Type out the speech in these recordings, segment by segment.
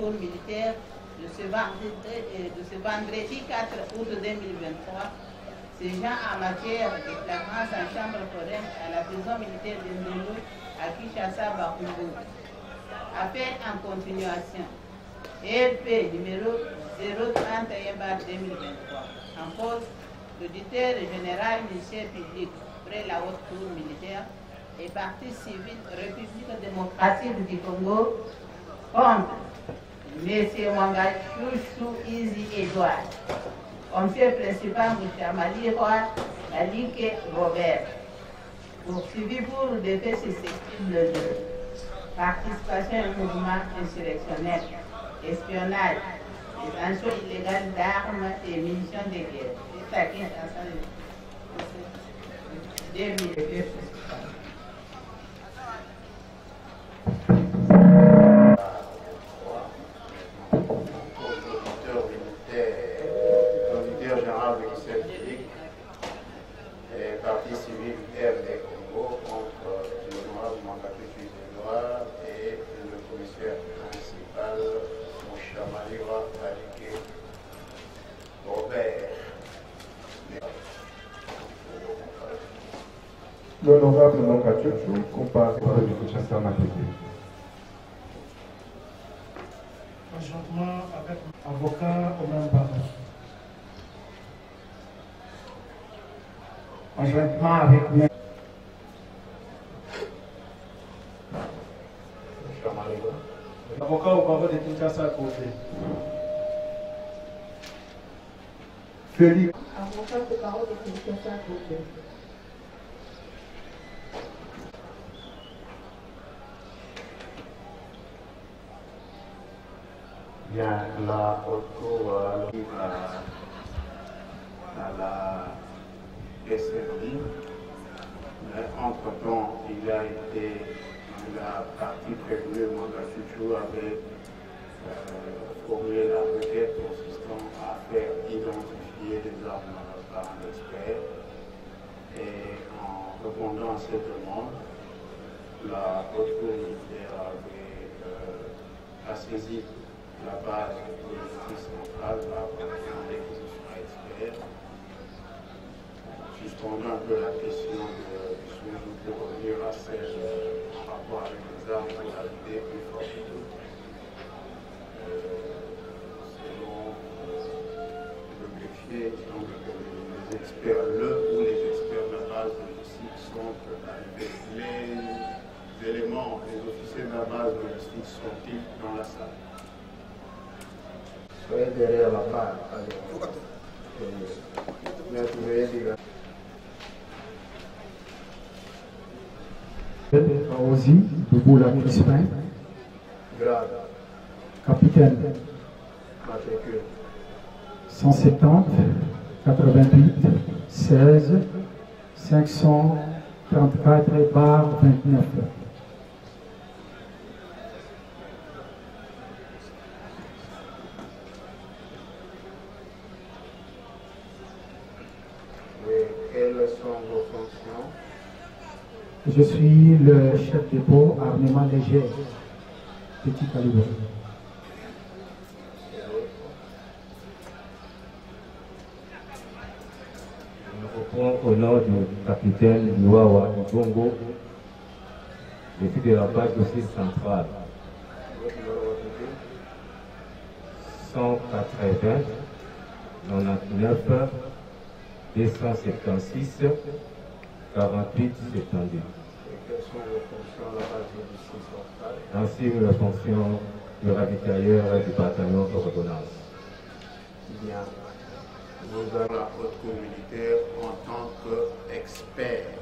cour militaire de ce vendredi 4 août 2023, ségeant en matière de flagrance en chambre foraine à la prison militaire de Ndolo à Kinshasa, Bakungo. Affaire en continuation. ERP numéro 031/2023. En cause, l'auditeur général ministère public près la haute cour militaire et partie civile République démocratique du Congo contre M. Mwanga Chouchou Izi Edouard, conseiller principal Mouchamali Roy, Alike Robert, poursuivi pour des faits susceptibles de participation à un mouvement insurrectionnel, espionnage, détention illégale d'armes et munitions de guerre. C'est à Kinshasa. L'auditeur général du ministère public et partie civile RD Congo contre le général Mwanga Chouchou Edouard et le commissaire principal Mouchamali Alike Robert. L'honorable Mwanga Chouchou compare du Kinshasa Matete. Conjointement avec l'avocat Oman Barra. Conjointement avec l'avocat au barreau de Kinshasa à côté. Félix. Avocat au barreau de Kinshasa à côté. Bien, la haute cour à la SRI, mais entre-temps, il a été la partie prévenue, Mwanga Chouchou avait formulé la requête consistant à faire identifier des armes par un expert. Et en répondant à cette demande, la haute cour militaire a saisi la base de la justice centrale par réquisition expert, suspendant un peu la question de suivi pour revenir à celle en rapport avec les armes pour la lutte plus forte que tout. Selon le greffier, donc les experts, les experts de la base de justice sont arrivés. Les éléments, les officiers de la base de justice sont-ils dans la salle? Soyez derrière la barre. Aozi, Douboula Crispin. Grade. Capitaine. Matricule. 170, 88, 16, 534/29. Quelles sont vos fonctions? Je suis le chef de dépôt armement léger, petit calibre. Je me réponds au nom du capitaine Niwawa Ibongo, je suis de la base d'office centrale. 180 99 276 48 72. Quelles sont vos fonctions à la base de justice centrale? Ainsi la fonction de ravitailleur du bataillon d'ordonnance. Bien. Vous avez la haute cour militaire en tant qu'expert.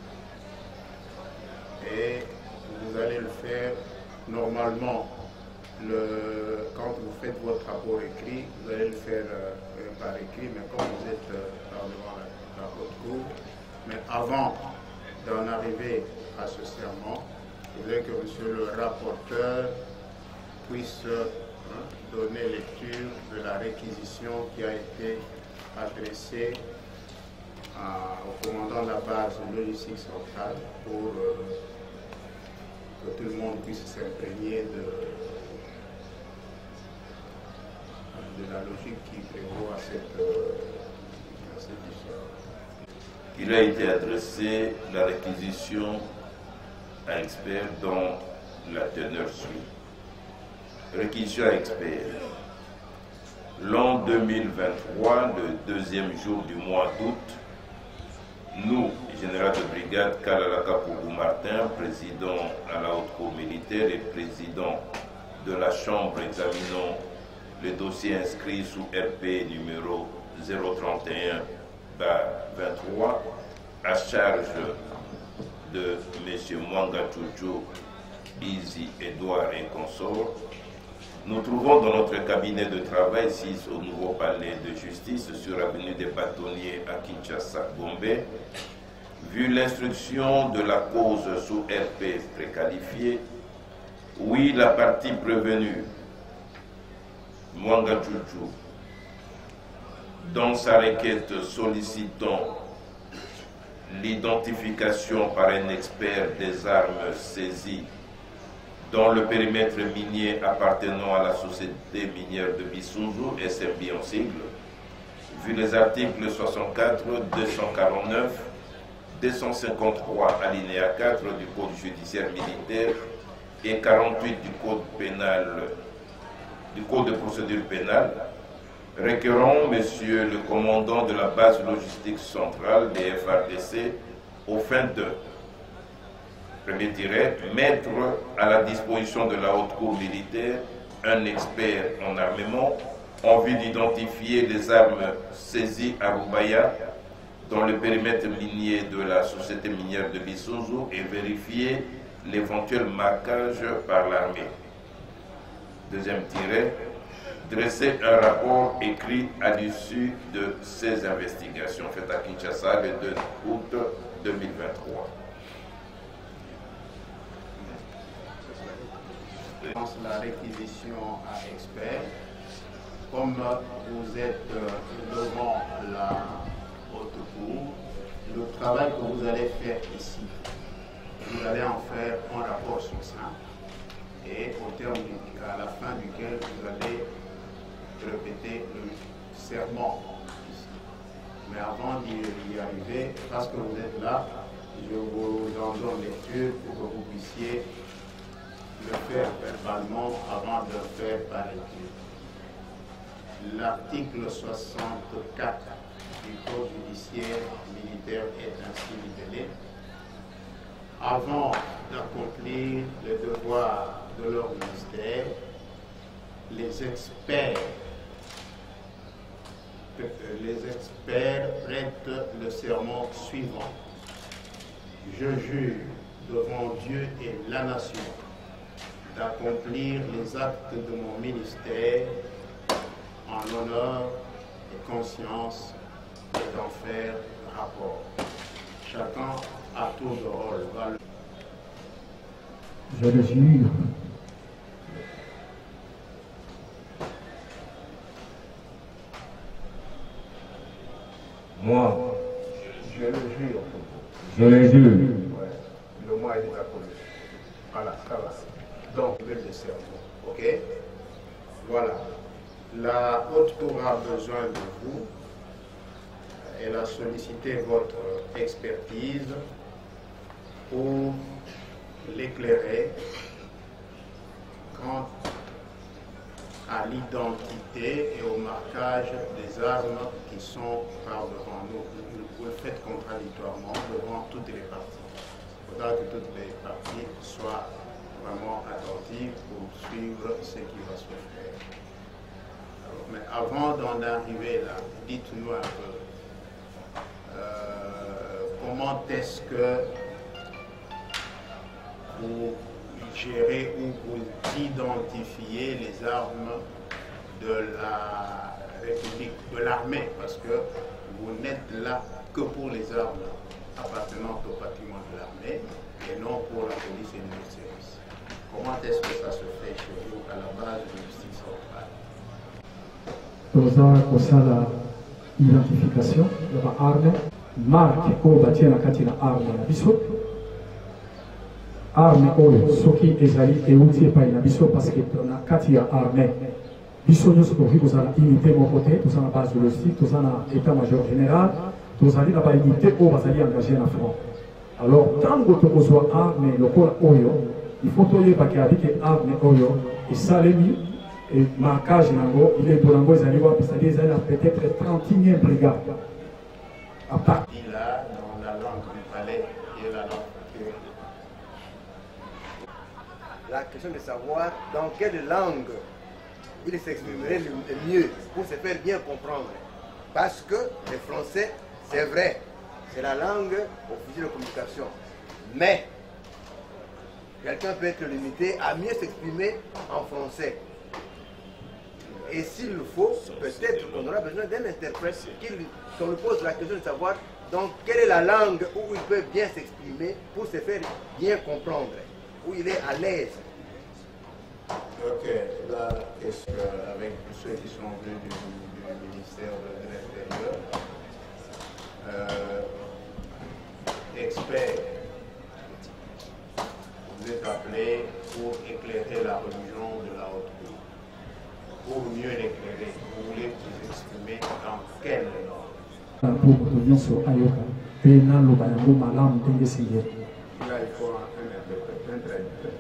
Et vous allez le faire normalement. Quand vous faites votre rapport écrit, vous allez le faire par écrit, mais quand vous êtes devant la haute cour, mais avant d'en arriver à ce serment, je voudrais que monsieur le rapporteur puisse donner lecture de la réquisition qui a été adressée au commandant de la base logistique centrale pour que tout le monde puisse s'imprégner la logique qui prévaut à cette histoire. Il a été adressé la réquisition à expert dont la teneur suit. Réquisition à expert. L'an 2023, le deuxième jour du mois d'août, nous, général de brigade Kalalaka Pougou Martin, président à la haute cour militaire et président de la chambre, examinons le dossier inscrit sous RP numéro 031-23 à charge de M. Mwanga Tchouchou, Easy Edouard et consorts. Nous trouvons dans notre cabinet de travail 6 au nouveau palais de justice sur l'avenue des Bâtonniers à Kinshasa, Gombe. Vu l'instruction de la cause sous RP préqualifiée, oui, la partie prévenue, Mwanga Tchouchou, dans sa requête sollicitant l'identification par un expert des armes saisies dans le périmètre minier appartenant à la société minière de Bissouzou, SMB en sigle, vu les articles 64, 249, 253 alinéa 4 du Code judiciaire militaire et 48 du Code pénal, du Code de procédure pénale, requérant Monsieur le commandant de la base logistique centrale des FARDC aux fins de premier tiret, mettre à la disposition de la haute cour militaire un expert en armement en vue d'identifier les armes saisies à Roubaya dans le périmètre minier de la société minière de Bissouzou et vérifier l'éventuel marquage par l'armée. Deuxième tiret, dresser un rapport écrit à l'issue de ces investigations faites à Kinshasa le 2 août 2023. La réquisition à expert, comme vous êtes devant la haute cour, le travail que vous allez faire ici, vous allez en faire un rapport succinct et au terme à la fin duquel vous allez répéter le serment ici. Mais avant d'y arriver, parce que vous êtes là, je vous en donne lecture pour que vous puissiez le faire verbalement avant de le faire par écrit. L'article 64 du Code judiciaire militaire est ainsi libellé. Avant d'accomplir le devoir de leur ministère, les experts prêtent le serment suivant. Je jure devant Dieu et la nation d'accomplir les actes de mon ministère en honneur et conscience et d'en faire rapport. Chacun à tour de rôle va le... Je le jure. Moi, Je le jure. je le jure. Ouais. Le mot est déjà connu. Voilà, ça va. Donc, le serment. Ok? Voilà. La haute cour a besoin de vous. Elle a sollicité votre expertise pour l'éclairer quant à l'identité et au marquage des armes qui sont par devant nous. Vous le faites contradictoirement devant toutes les parties. Il faudra que toutes les parties soient vraiment attentives pour suivre ce qui va se faire. Alors, mais avant d'en arriver là, dites-nous un peu comment est-ce que vous gérez ou vous identifiez les armes de la République, de l'armée, parce que vous n'êtes là que pour les armes appartenant au patrimoine de l'armée et non pour la police et les autres services. Comment est-ce que ça se fait chez vous à la base de la justice centrale? Kosala identification de la arme, marque ko batie na kati na arme na biso. Arme oyo soki ezali euti epai na biso parce que na kati ya arme biso nyonso tokoki kozala unité moko te toza na base logistique toza na état major général tozali na baunité oyo bazali engagé na front. Alors ntango tokozwa arme lokola oyo il faut toyebaki abike arme oyo esalemi et marquage nango ilembo nango ezali wapi, c'est-à-dire ezali na peut-être 31e brigade à part là dans la langue du palais et la langue. La question de savoir dans quelle langue il s'exprimerait le mieux pour se faire bien comprendre. Parce que le français, c'est vrai, c'est la langue officielle de communication. Mais quelqu'un peut être limité à mieux s'exprimer en français. Et s'il le faut, peut-être qu'on aura besoin d'un interprète qu'on lui pose la question de savoir donc quelle est la langue où il peut bien s'exprimer pour se faire bien comprendre, où il est à l'aise. Ok, là, est-ce qu'avec ceux qui sont venus du ministère de l'Intérieur, experts, vous êtes appelés pour éclairer la religion de la haute cour. Pour mieux l'éclairer, vous voulez vous exprimer dans quelle langue? Là, il faut un interprète.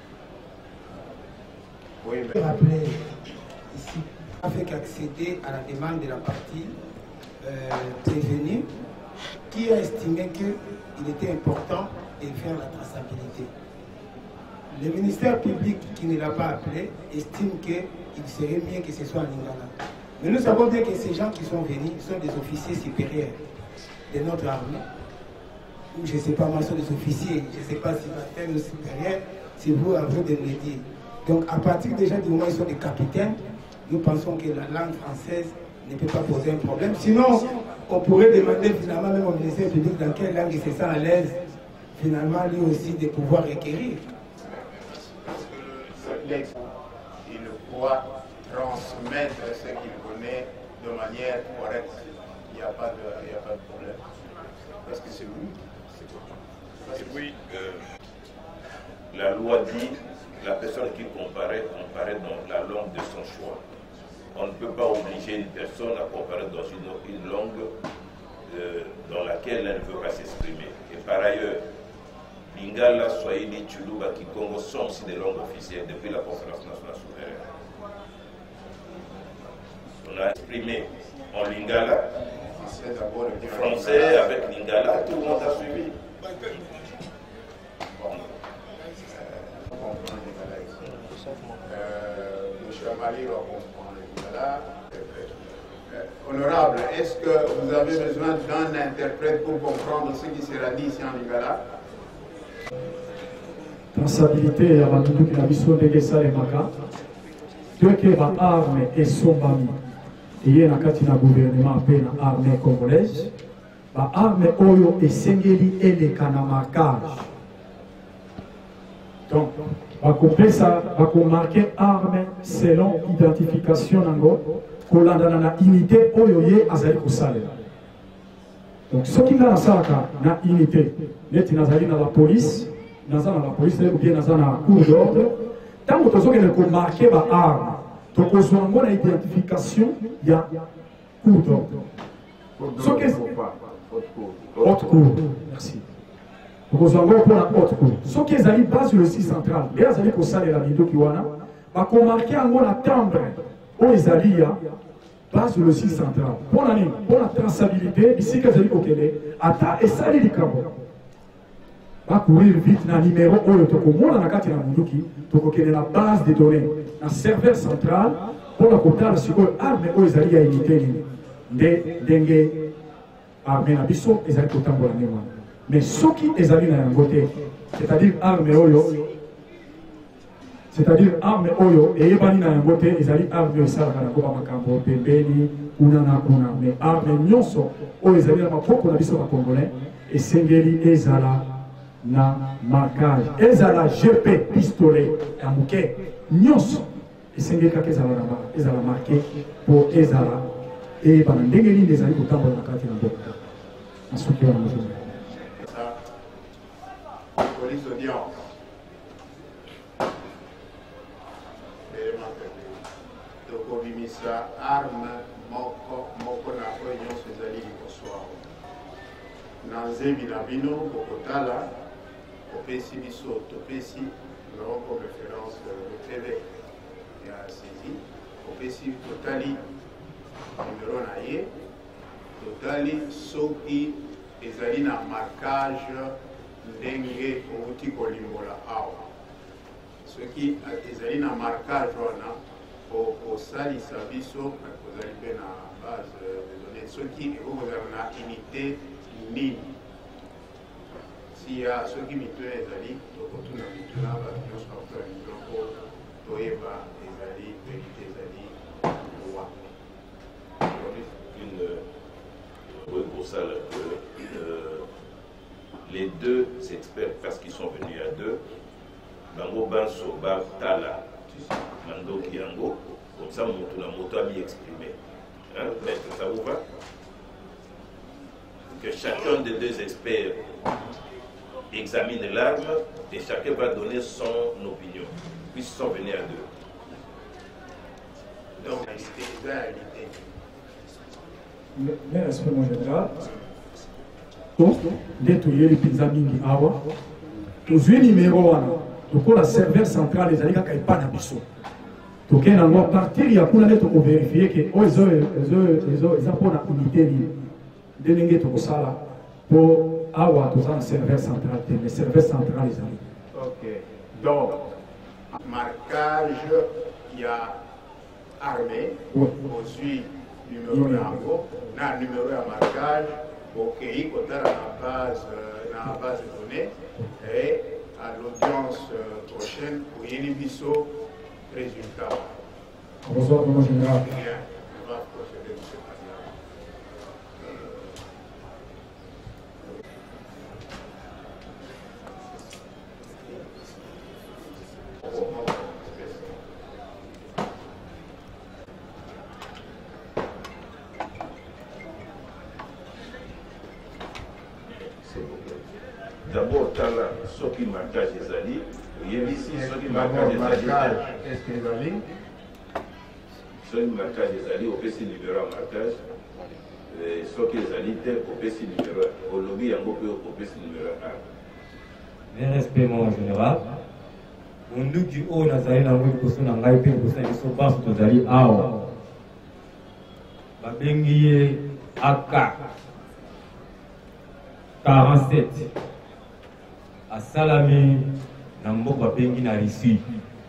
Oui, Je vais rappeler ici, avec accéder à la demande de la partie prévenue, qui a estimé qu'il était important de faire la traçabilité. Le ministère public qui ne l'a pas appelé estime qu'il serait mieux que ce soit en Lingala. Mais nous savons bien que ces gens qui sont venus sont des officiers supérieurs de notre armée. Ou je ne sais pas, moi, sont des officiers, je ne sais pas si c'est un supérieur, c'est vous à vous de me le dire. Donc à partir déjà du moment où ils sont des capitaines, nous pensons que la langue française ne peut pas poser un problème. Sinon, on pourrait demander finalement même au ministère public dans quelle langue il se sent à l'aise, finalement lui aussi de pouvoir requérir. Il doit transmettre ce qu'il connaît de manière correcte. Il n'y a pas de problème. Parce que c'est vous. Oui, la loi dit la personne qui comparait dans la langue de son choix. On ne peut pas obliger une personne à comparer dans une langue dans laquelle elle ne veut pas s'exprimer. Et par ailleurs, Lingala, Swahili, Tchuluba, Kikongo sont aussi des langues officielles depuis la conférence nationale souveraine. On a exprimé en Lingala, français avec Lingala, tout le monde a suivi. Honorable, est-ce que vous avez besoin d'un interprète pour comprendre ce qui sera dit ici en Lingala? Traçabilité ya bantu na biso ndenge esalemaka toyeke baarme esombami eye na kati na gouvernement mpe na armée congolaise baarme oyo esengeli eleka na marquage. Donc bakopesa bakomarke arme selon identification nango kolandana na unité oyo ye azali kosalela. Donc soki nga nasalaka na unité neti nazali na la police naza na la police ou bien naza na cour d'ordre ntango tozokende komarke baarme tokozwa yango na identification ya cour d'ordre soki haute cour. Merci. tokozwa yango mpona haute cour soki ezali base le site central nde azali kosalela mindoki wana bakomarke yango na timbre oyo ezali ya base le site central mpona nini mpona traçabilité bisika ezali kokende ata esali likambo bakourir vite na numéro oyo tokomona na kati na munduki tokokende na base de données na serveur central mpona kotala sikoyo arme oyo ezali ya unité nini nde ndenge arme na biso ezali kotambola nde wana. Mais soki ezali na yango te, c'est-à-dire arme oyo eyebani na yango te ezali arme oyo esalaka nango bamakambo pembeni kuna na kuna. Mais arme nyonso oyo ezali na maboko na biso bakongolais esengeli ezala na marquage, ezala GP pistolet ya moke nyonso esengeli kaka ezala marqué po ezala eyebana ndenge nini ezali kotambola na kati na mboka na soki wana mosusu. Police d'audience. kobimisa arme moko na oyo nyonso ezali liboso awa na nzembi na bino bokotala kopesi biso topesi nao comme référence le TV ya saisi kopesi totali numero na ye totali soki ezali na marquage ndenge outi kolimbola awa soki ezali na marquage wana kosalisa biso kozali mpe na base de données soki ekokozala na unité nini siya soki mituna ezali tokotuna mituna bato nyonso bakotala biloko toyeba ezali verité ezali wapi pour ça que les deux experts, parce qu'ils sont venus à deux, Bango Banso, Bar Tala, Mando Kiango, comme ça, mon moto a mis exprimé. Hein, maître, ça vous va? Que chacun des deux experts examine l'arme et chacun va donner son opinion, puisqu'ils sont venus à deux. Donc, c'est la réalité. Mais respect mon général, nde toyeli mpenza mingi awa tozwi nimero wana tokola serveur central ezali kaka epai na biso tokende yango a partir ya kuna nde tokoverifie ke oyo eza mpona unité nini nde ndenge tokosala mpo awa toza na serveur central te mais serveur central ezali. Ok, donc marquage ya armée ozwi numéro yango na numéro ya marquage okei kotala na base de données et à l'audience prochaine oyeli biso résultat. Bonsoir, mon général. Bien, on va procéder de cette manière. D'abord, Tala, ce qui marquage les alliés, il y a ici ce qui marquage les alliés. Est-ce que les alliés? Ce qui marquage les alliés, au PC numéro à marquage, ce qui les alliés, au PC numéro au lobby, au PC numéro 1. Mes respects, mon général. Mundu qui haut Nazaré na mwe koso na ngai pe koso na biso baso tozali awa. Babengi ye AK 47. Asalami na mboka babengi na Russie.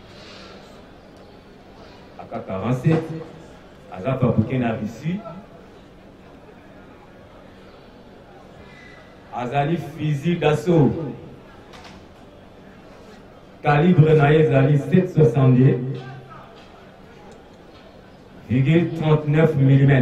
AK 47 aza fabriqué na Russie. Azali fusil d'assaut. Calibre na ezali 7,62 ,39 mm.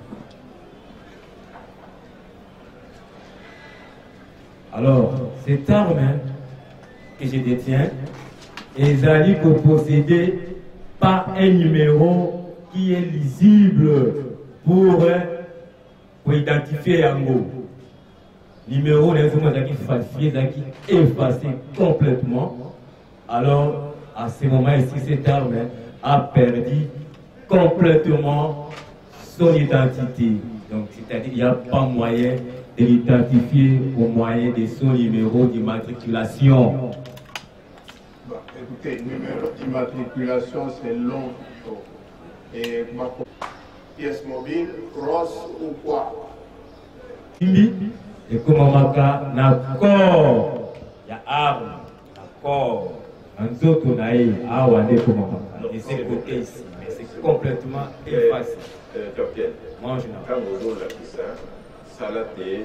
Alors, cette arme que je détiens ezali possédée par un numéro qui est lisible pour identifier Yango. Numéro qui falsifié, qui effacé complètement. Alors, à ce moment ici, cette arme a perdu complètement son identité. Donc, c'est-à-dire qu'il n'y a pas moyen de l'identifier au moyen de son numéro d'immatriculation. Bah, écoutez, numéro d'immatriculation, c'est long. Et ma pièce mobile, cross ou quoi? Et comme on m'a d'accord, il y a arme, d'accord. Un autre naïf, et c'est côté ici, mais c'est complètement effacé. Capitaine, mange quand vous avez la ça, salade et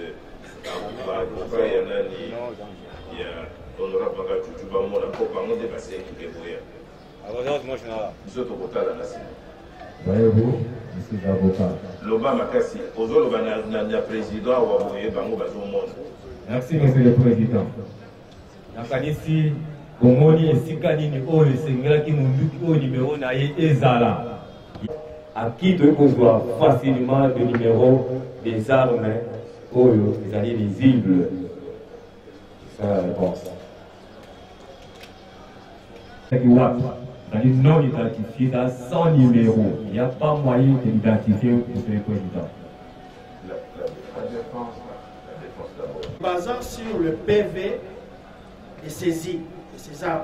il y a honorable Bagachuchu Bamona, pour parler de passer qui est bouillant. Alors, moi, je n'ai pas. Nous sommes au total à la scène. Voyez-vous, je suis avocat. L'Obama Kassi, aux autres, il y a président ou envoyé Bango Bazo Monde. Merci, monsieur le président. Nakanisi, Bomoni et Sikanini, oh, le Seigneur qui nous dit au numéro Naïe Ezala. À qui tu peux voir facilement le numéro des armes, oh, les alliés lisibles. C'est ça la réponse. c'est-à-dire non identifié, sans numéro. Il n'y a pas moyen de l'identifier, Monsieur le Président. La défense d'abord. Basant sur le PV de saisie de ces armes.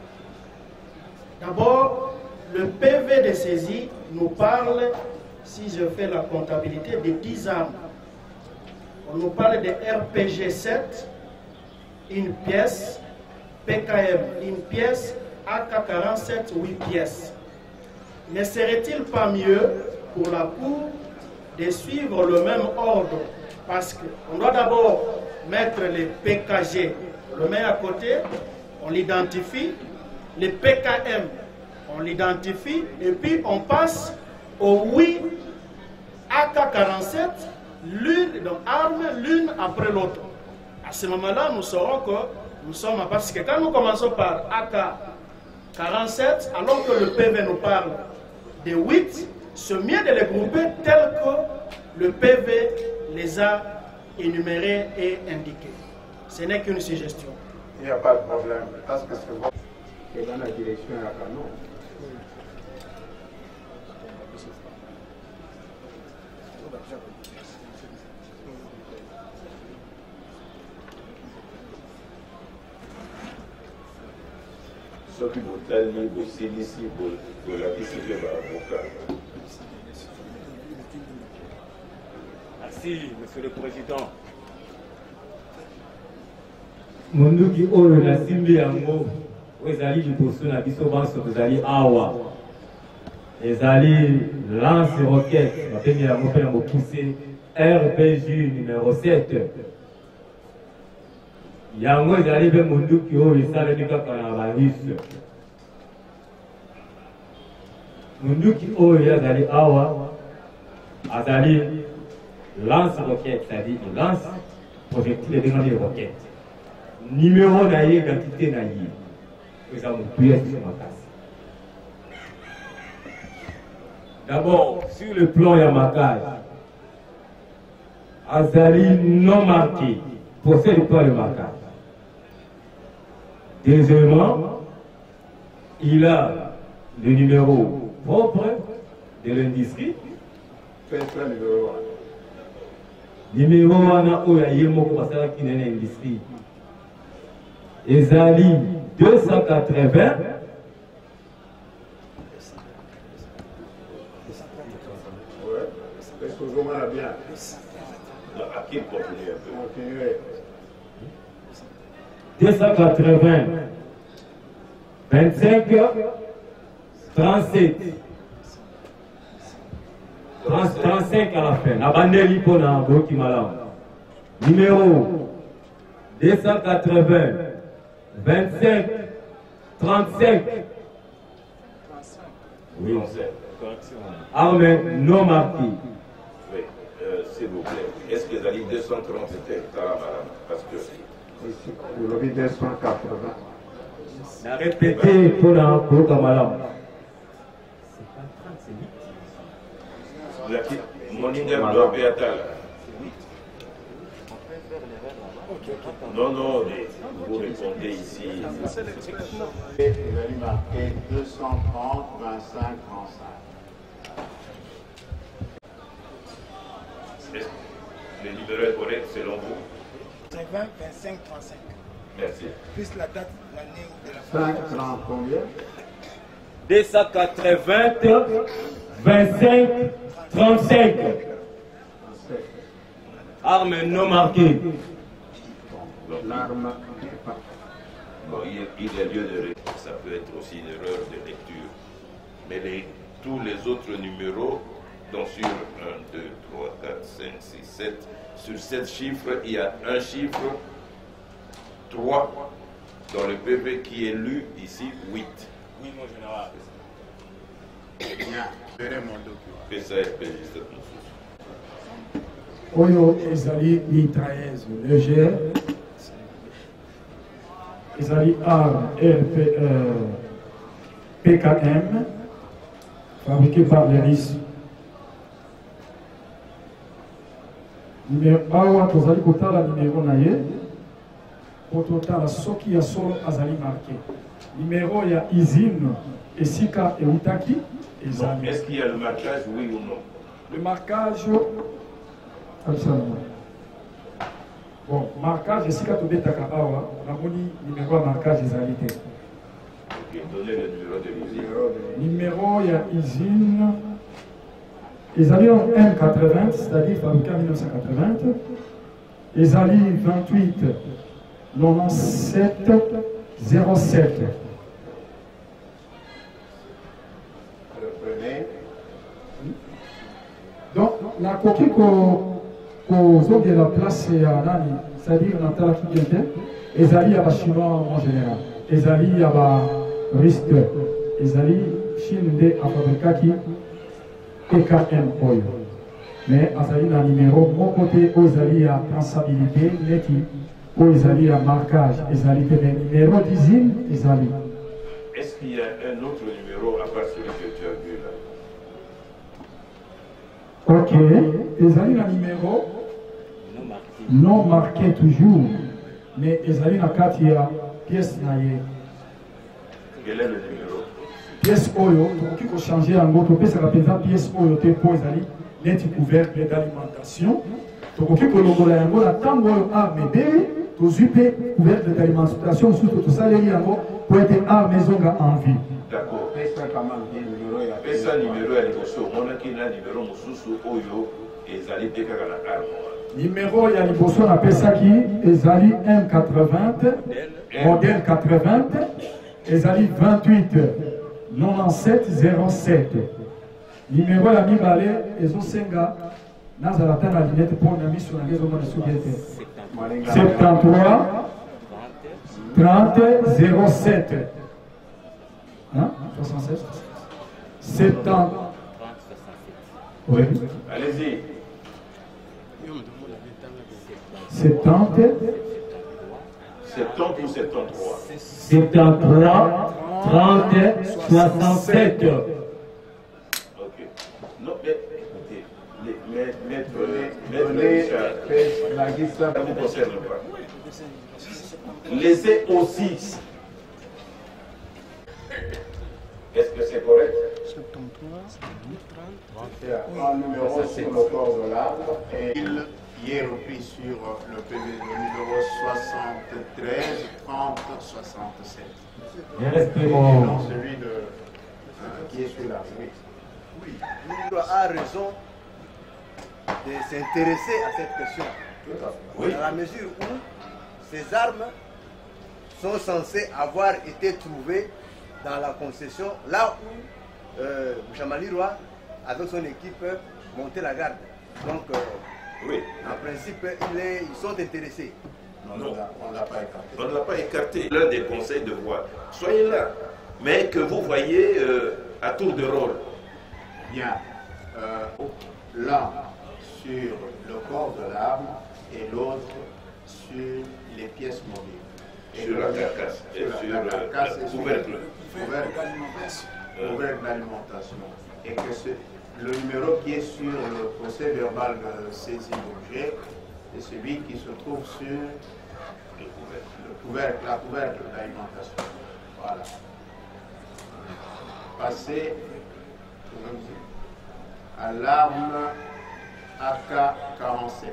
D'abord, le PV de saisie nous parle, si je fais la comptabilité, de 10 armes. On nous parle de RPG 7, une pièce, PKM, une pièce, AK-47, 8 pièces. Ne serait-il pas mieux pour la Cour de suivre le même ordre? Parce qu'on doit d'abord mettre les PKG, on le met à côté, on l'identifie, les PKM, on l'identifie, et puis on passe aux 8 AK-47, l'une, donc armes, l'une après l'autre. À ce moment-là, nous saurons que nous sommes, parce que quand nous commençons par AK-47, alors que le PV nous parle de 8, c'est mieux de les grouper tel que le PV les a énumérés et indiqués. Ce n'est qu'une suggestion. Il n'y a pas de problème, parce que c'est dans la direction à Canon. Ce qui vous a lié aussi ici pour la discipline avocat. Merci, Monsieur le Président. Munduki oyo na simbi yango ezali liboso na biso banso tozali awa ezali lance roquette babengi yango mpe na mokuse RPG numéro 7 yango ezali mpe munduki oyo esalemi kaka na balise munduki oyo azali awa azali lance roquette, c'est-à-dire lance projectile de grande roquette. Numéro naïe, identité naïe. Nous avons pièce sur ma casse. D'abord, sur le plan Yamakaj, Azali non marqué, possède pas le marquage. Deuxièmement, il a le numéro propre de l'industrie. Faites le numéro 1. Numéro 1 oyo ayemoko basalaki nene industrie ezali 280 Est-ce que vous m'avez bien? À qui continuer un peu? Continuez. 280 25 37 35 à la fin. La bandeli pour la numéro 280 25 35. Oui, arme non marquée. Oui, s'il vous plaît. Est-ce que vous avez 237 parce que vous avez 280. La répété pour la Kamalam. Moninga doit payer à tal. Non, non, vous répondez ici. Vous allez marquer 230, 25, 35. Le numéro est correct selon vous? 20, 25, 35. Merci. Plus la date, l'année de la 5, 30, combien? 280, 25, 35. Arme non marquée. L'arme. Bon, il y a lieu de réfléchir. Ça peut être aussi une erreur de lecture. Mais tous les autres numéros, donc sur 1, 2, 3, 4, 5, 6, 7, sur 7 chiffres, il y a un chiffre 3 dans le PV qui est lu ici 8. Oui, mon général. Bien, verrez mon document. PCRP, juste Oyo ezali mitrailleuse légère. Ezali PKM fabriqué par l'ERIS. Numéro awa tozali kotala numéro na ye pototala soki ya solo azali marqué. Numéro ya usine esika et utaki. Est-ce qu'il y a le marquage, oui ou non? Le marquage, absolument. Bon, marquage esika tobetaka awa, namoni numéro ya marquage ezalité. Ok, donnez le numéro de l'usine. Numéro ya usine ezali en M80, c'est-à-dire fabriqué en 1980. Ezali 28 97 07. Donc, la coquille qu'on de la place à Nani, c'est-à-dire dans la qui vient, Ezali à la chinois en général. Ezali à la risque. Ezali Chine de à fabriquer EKM oil. Mais Azali a un numéro, mon côté, Ezali à traçabilité, neti, Ezali à marquage, Ezali mais numéro d'usine, Ezali. Est-ce qu'il y a un autre numéro à part celui que tu as vu là? Ok, Ezali a un numéro non marqué toujours, mais Ezali a carte pièce naïe. Quel est le numéro? Pièce oyo, qui peut changer en gros, ça représente pièce oyo, te pour Ezali, net couvert d'alimentation. Donc, qui peut l'ongola en gros, la tango arme B, tout zupe couvert d'alimentation, surtout tout ça, les yango, pour être arme maison en vie. D'accord. Et ça, numéro, il y a un numéro, oyo, Ezali Dekaka la arme. Numéro, il y a l'impossible, on appelle ça qui Ezali M80, modèle 80, Ezali 28 97 07. Numéro, la mi balé, Ezo Senga, Nazarata la lunette pour la mission à l'Ezo de Soudieté. 73 30 07. Hein? 67 70. Oui. Allez-y. 70 70 ou 73? 73 30 67. Ok. Non, mais écoutez, maître Richard, ça ne vous concerne pas. Laissez aussi. Est-ce que c'est correct? 73, 30, un numéro sur le corps de l'arbre et il est repris sur le PV, le numéro 73 30 67. Non, celui qui est sur l'arbre. Oui, il a raison de s'intéresser à cette question. Oui. Dans la mesure où ces armes sont censées avoir été trouvées dans la concession, là où Jamali Roy, avec son équipe, montait la garde. Donc, oui. En principe, ils sont intéressés. Non, on ne l'a pas écarté. On ne l'a pas écarté. L'un des conseils de voix, soyez là, mais que vous voyez à tour de rôle. Bien. L'un sur le corps de l'arme et l'autre sur les pièces mobiles. Sur la carcasse et sur le couvercle. Couvercle d'alimentation. Et que le numéro qui est sur le procès verbal de saisie d'objet est celui qui se trouve sur la couvercle d'alimentation. Voilà. Passer à l'arme AK-47.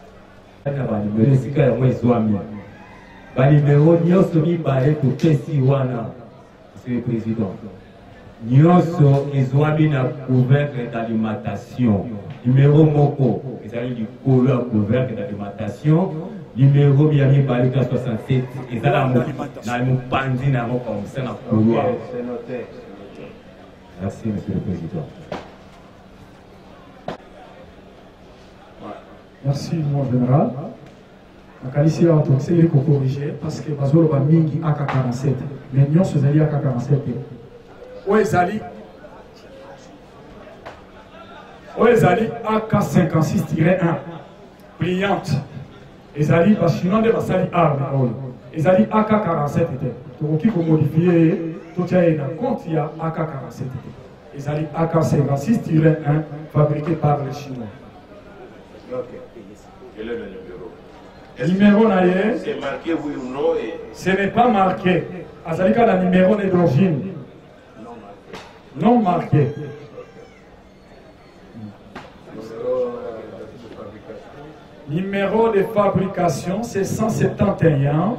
Numéro nyonso mibale topesi wana monsieur le président nyonso ezwami na couvercle d'alimentation. Numéro moko ezali likolo ya couvercle d'alimentation. Numéro ya mibale 67 ezala na mopanzi na yango comme ça na couloir. C'est noté. Merci monsieur le président. Merci mon général. La qualité a été corrigée parce que Bazolo va mingi AK-47. Mais nous sommes allés AK-47. Où est allé AK-56-1 pliante. Ils allaient parce que nous avons des armes. Ils allaient AK-47. Donc il faut modifier tout ça et compte il y a AK-47. Ils allaient AK-56-1 fabriqué par les Chinois. Quel est le numéro? Numéro naïe. C'est marqué oui ou non et... Ce n'est pas marqué. Azalika la numéro d'origine. Non marqué. Numéro de fabrication, c'est 171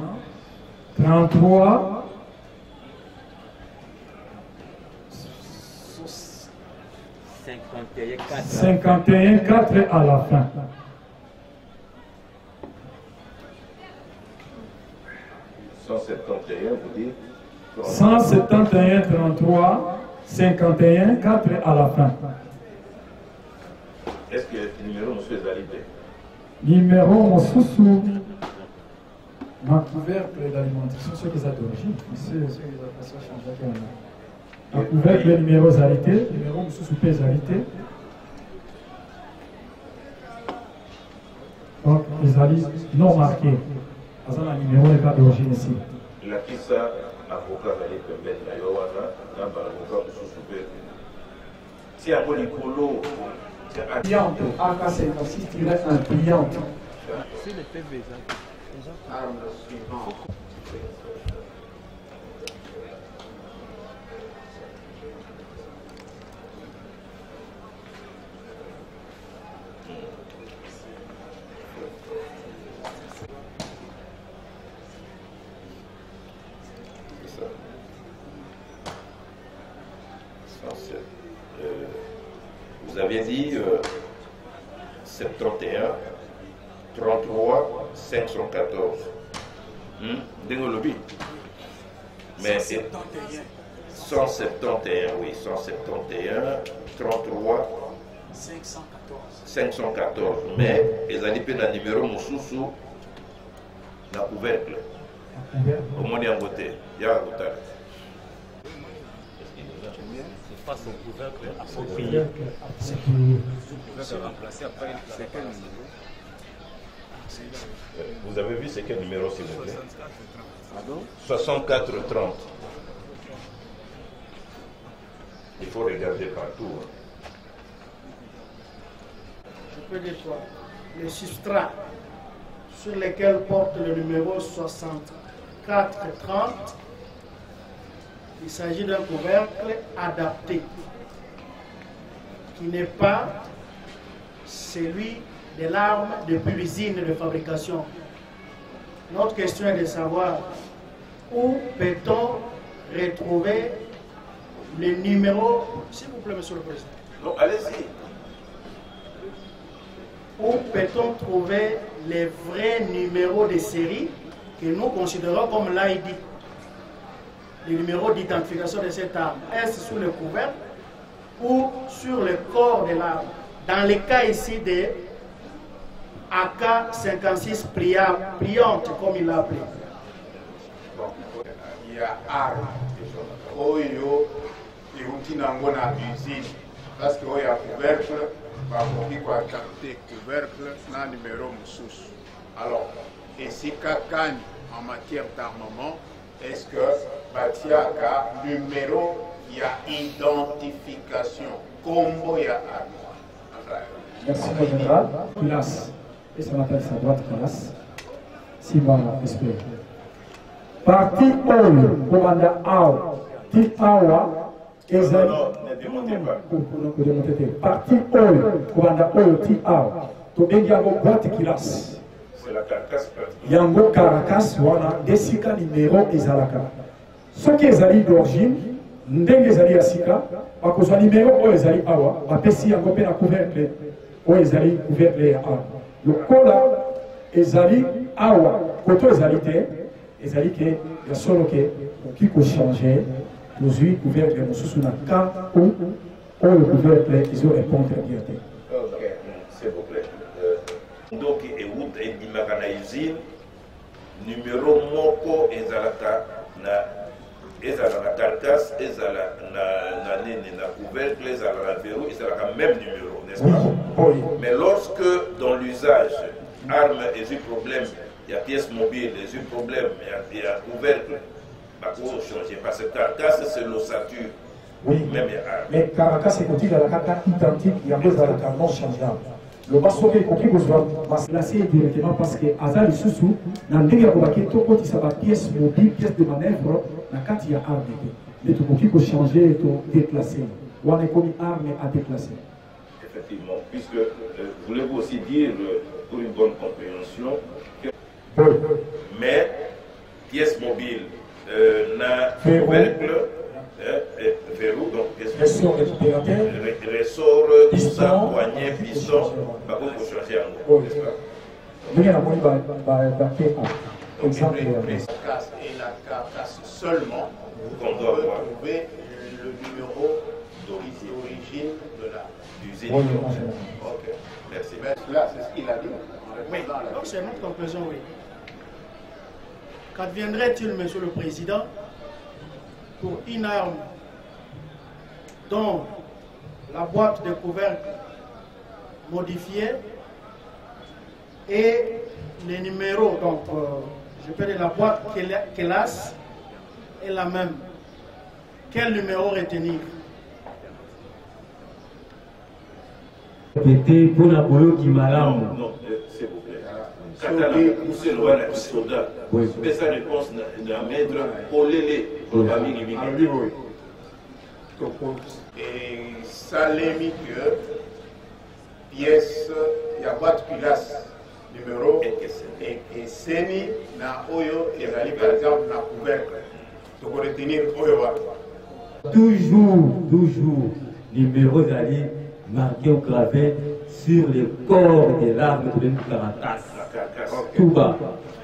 33 51 4 à la fin. 171, vous dites 171 33 51 4 à la fin. Est-ce que le numéro monsieur Zalité? Numéro mon sous-sous. Ma couvercle d'alimentation, ce qu'ils ont d'origine. C'est ce qu'ils ont changé. Ma couvercle le numéro Zalité, numéro mon sous-sous Zalité. Donc, les alliés non marqués. Parce que le numéro n'est pas d'origine ici. La kissa, avocat Zalité Pembet, la Yowana, n'a pas l'avocat sous-sous. Si à Bolikolo, Pliante, AK56-1, pliante. C'est le PV, arme suivante. Vous avez dit 71, 33, 514. Dengolobi. Mais 171, oui, 171, 33, 514. Mais ils ont dit que le numéro Moussoussou, la couvercle. Au moins, il y a un côté. Il y a un côté. Face au couvercle approprié. Vous avez vu c'est quel numéro s'il vous plaît? 6430. Il faut regarder partout. Je peux dire quoi? Les substrats sur lesquels porte le numéro 6430. Il s'agit d'un couvercle adapté, qui n'est pas celui de l'arme depuis l'usine de fabrication. Notre question est de savoir où peut-on retrouver les numéros, s'il vous plaît, Monsieur le Président. Non, allez-y. Où peut-on trouver les vrais numéros de série que nous considérons comme l'ID? Le numéro d'identification de cette arme. Est-ce sur le couvercle ou sur le corps de l'arme? Dans le cas ici de AK-56 pliante, comme il l'a appelé. Il y a arme. Oyo, il y a une usine. Parce qu'il y a un couvercle, il y a un couvercle, un numéro moussous. Alors, et si quelqu'un en matière d'armement, est-ce que Batiaka, numéro, il y a identification, combo, il y a arme. Merci, mon général. Classe. Et ça m'appelle sa droite classe. Simba, espère. Parti Oyo, commandant Ao, Ti Awa, Ezali. Non, ne démontez pas. Parti Oyo, commandant Oyo, Ti Awa. To Engiago, droite classe. C'est la carcasse. Yango Caracas, voilà, Desika numéro Ezalaka. Ce qui est ali d'origine, ndenge ezali asika, akozwa numéro oyo ezali awa, apesi yango pe na couvercle oyo ezali couvercle ya awa. Lokola ezali awa, koto ezali te, ezali ke ya solo ke oki ko changer, tozwi couvercle mosusu na ka ou oyo couvercle ezo répondre bien te. Ok, s'il vous plaît. Donc, et dimaka na usine, numéro moko ezalaka na carcasse, ezala na nene na couvercle, ezala na verrou, ezalaka même numéro, n'est-ce pas? Oui. Mais lorsque dans l'usage, arme est un problème, il y a pièce mobile, il y a un problème, il y a couvercle, il faut changer parce que carcasse c'est l'ossature. Oui, même il y a arme. mais Caracas est côté de la carte identique, il y a deux non changeables. le basoke koki kozwa maslacé directement parce que aza lisusu na ndenge ya kobaki tokotisa bapièce mobile pièce de manœuvre na kati ya arme te nde tokoki kochanger to déplacer wana ekomi arme à déplacer. Effectivement, puisque voulez-vous aussi dire pour une bonne compréhension que mais pièce mobile n'a couvercle verrou, donc ressort récupérateur, ressort, tout ça, poignet, piston, par contre, il faut changer en gros, n'est-ce pas? Donc, et la carcasse seulement, qu'on doit voir. Trouver le numéro d'origine de la usine. Ok, merci. Là, c'est ce qu'il a dit. Oui, donc c'est notre conclusion, oui. Qu'adviendrait-il, Monsieur le Président, pour une arme dont la boîte de couvercle modifiée et les numéros, donc je peux dire la boîte Kelas est la même. Quel numéro retenir? C'était pour la boyo qui malamu. Non, s'il vous plaît. Katana, c'est le roi du soldat. Mais sa réponse d'un maître, Olélé, pour la famille immigrée. Et ça l'est mis que pièce, il y a boîte Pilas, numéro, et Seni, na Oyo, et Zali, par exemple, na couvercle. Tu peux retenir Oyo. Toujours, numéro Zali marqué au gravé sur le corps de l'arme de l'Ukarantas. Tout bas.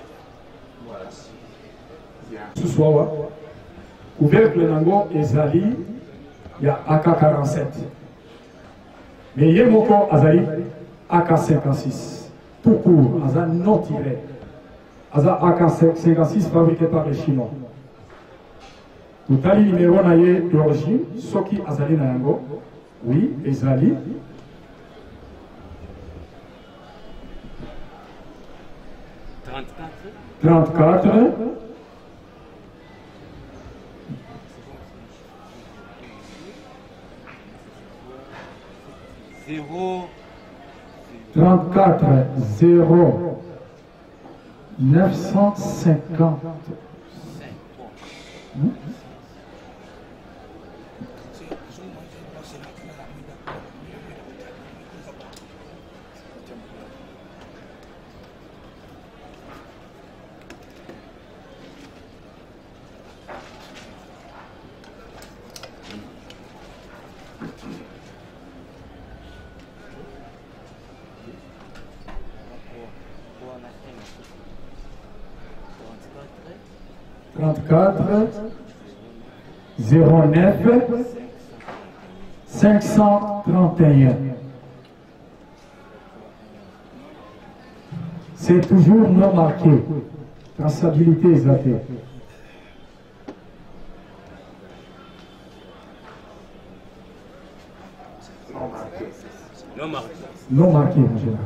Ce soir, couvercle nango ezali, il y a AK-47. Mais il y a moko azali AK-56. Tout court, aza non tiré. Aza AK-56 fabriqué par les Chinois. Tout à l'heure, numéro naie d'origine, Soki azali na yango. Oui, ezali. « 34. Zéro. 34 0 950. $34 09 531. C'est toujours non marqué. Traçabilité exaltée. Non marqué, mon général.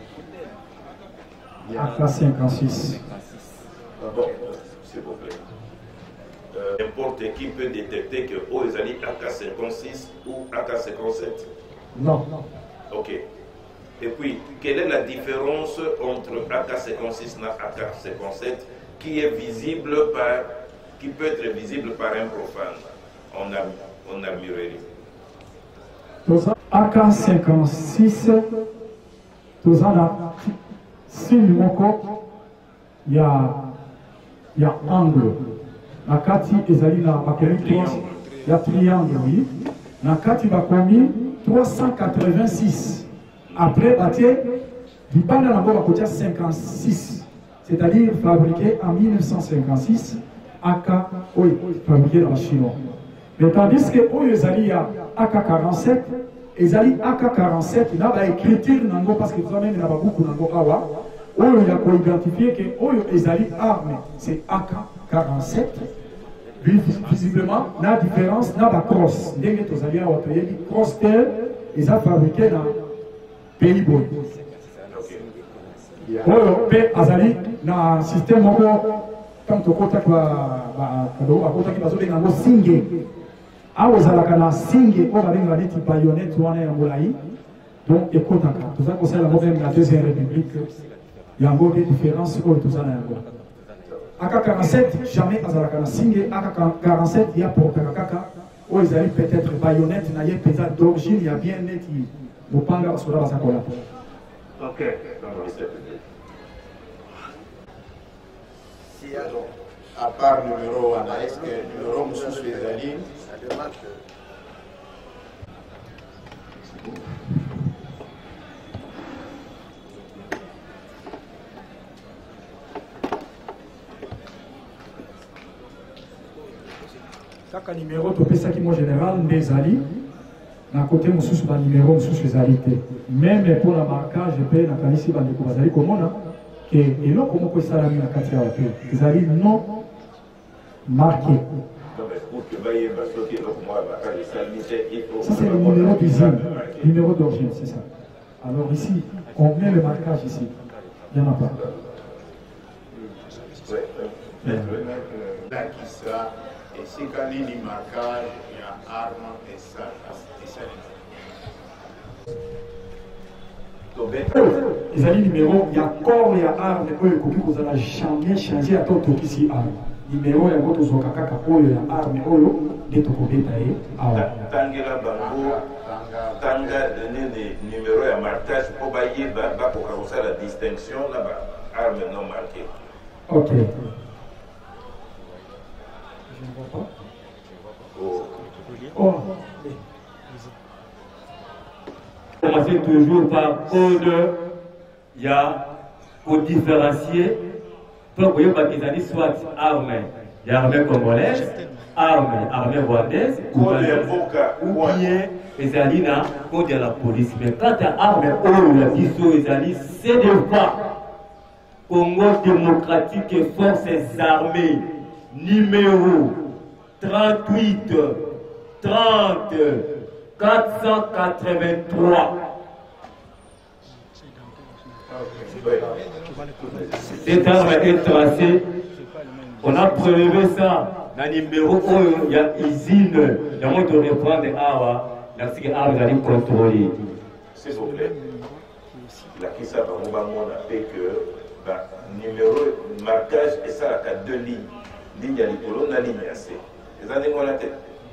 AK-56. S'il vous plaît. N'importe qui peut détecter que Oezali AK-56 ou AK-57? Non. Ok. Et puis, quelle est la différence entre AK-56 et AK-57 qui est visible qui peut être visible par un profane en armurerie? AK-56, tous en si il y a angle. Nakati ezali na bakeli il y a triangle, oui. Nakati bakomi 386. Après, il parle d'abord à côté 56. C'est-à-dire fabriqué en 1956. AK, oui, fabriqué en Chine. Mais tandis que ezali a AK-47, ezali AK-47, il y a écriture parce que vous avez même beaucoup nango awa. Oyo il a identifié que Oyo ezali arme, c'est AK-47. Visiblement, la différence, n'a pas cross. Dès que vous allez à votre cross terre, ils ont fabriqué dans le pays bon. Oyo pe azali na système comme tu côté qui va sauver dans singe. Awozalaka na singe, on va venir à baïonnette ou en molaï. Donc, écoute, tout ça concerne même la Deuxième République, il y a encore des différences pour tout ça. AK 47, jamais Azalakana Singé, AK 47, il y a pour Kakaka, où ils arrivent peut-être baïonnette, il y a peut-être d'origine, il y a bien net qui vous parlent sur la Sakola. Ok. À part numéro 1, est-ce que le numéro M. Suezali, ça demande Kaka numéro topesaki moi général ndezali na côté mosusu ba numéro mosusu ezali te même pour la marquage pe na kanisi bandeko bazali komona ke eloko moko esalami na kati ya te ezali non marqué. Ça c'est le numéro d'usine, numéro d'origine, c'est ça. Alors ici, on met le marquage ici. Il n'y en a pas. Là qui sera, et si quand il y a marquage, il y a arme et ça. Ils ont le numéro, il y a corps, il y a arme, et vous allez jamais changer à tout ici arme. Numéro ya moto zoka kaka oyo ya arme oyo ndeto kobeta ye awa tangela bango tanga nene numéro ya marquage po bayeba bakoka kosala distinction na ba arme non marquée. Ok. Je ne vois pas. Oh. Commencer toujours par code, il y a pour différencier. Donc, vous voyez qu'ils ont soit armes, il y a armée congolaise, armée rwandaise, ou bien les alliés contre la police. Mais quand il y a armée, les alliés, c'est des fois Congo démocratique et forces armées, numéro 38 30 483. Cette arme est tracée, on a prélevé ça dans le numéro où il y a usine, il y a moyen de reprendre Awa, dans ce que l'arme est contrôlée. S'il vous plaît, la Kissa Bamouba a fait que le numéro marquage et ça a deux lignes. Ligne à l'Ipolo, la ligne à C. Les années qu'on a tête.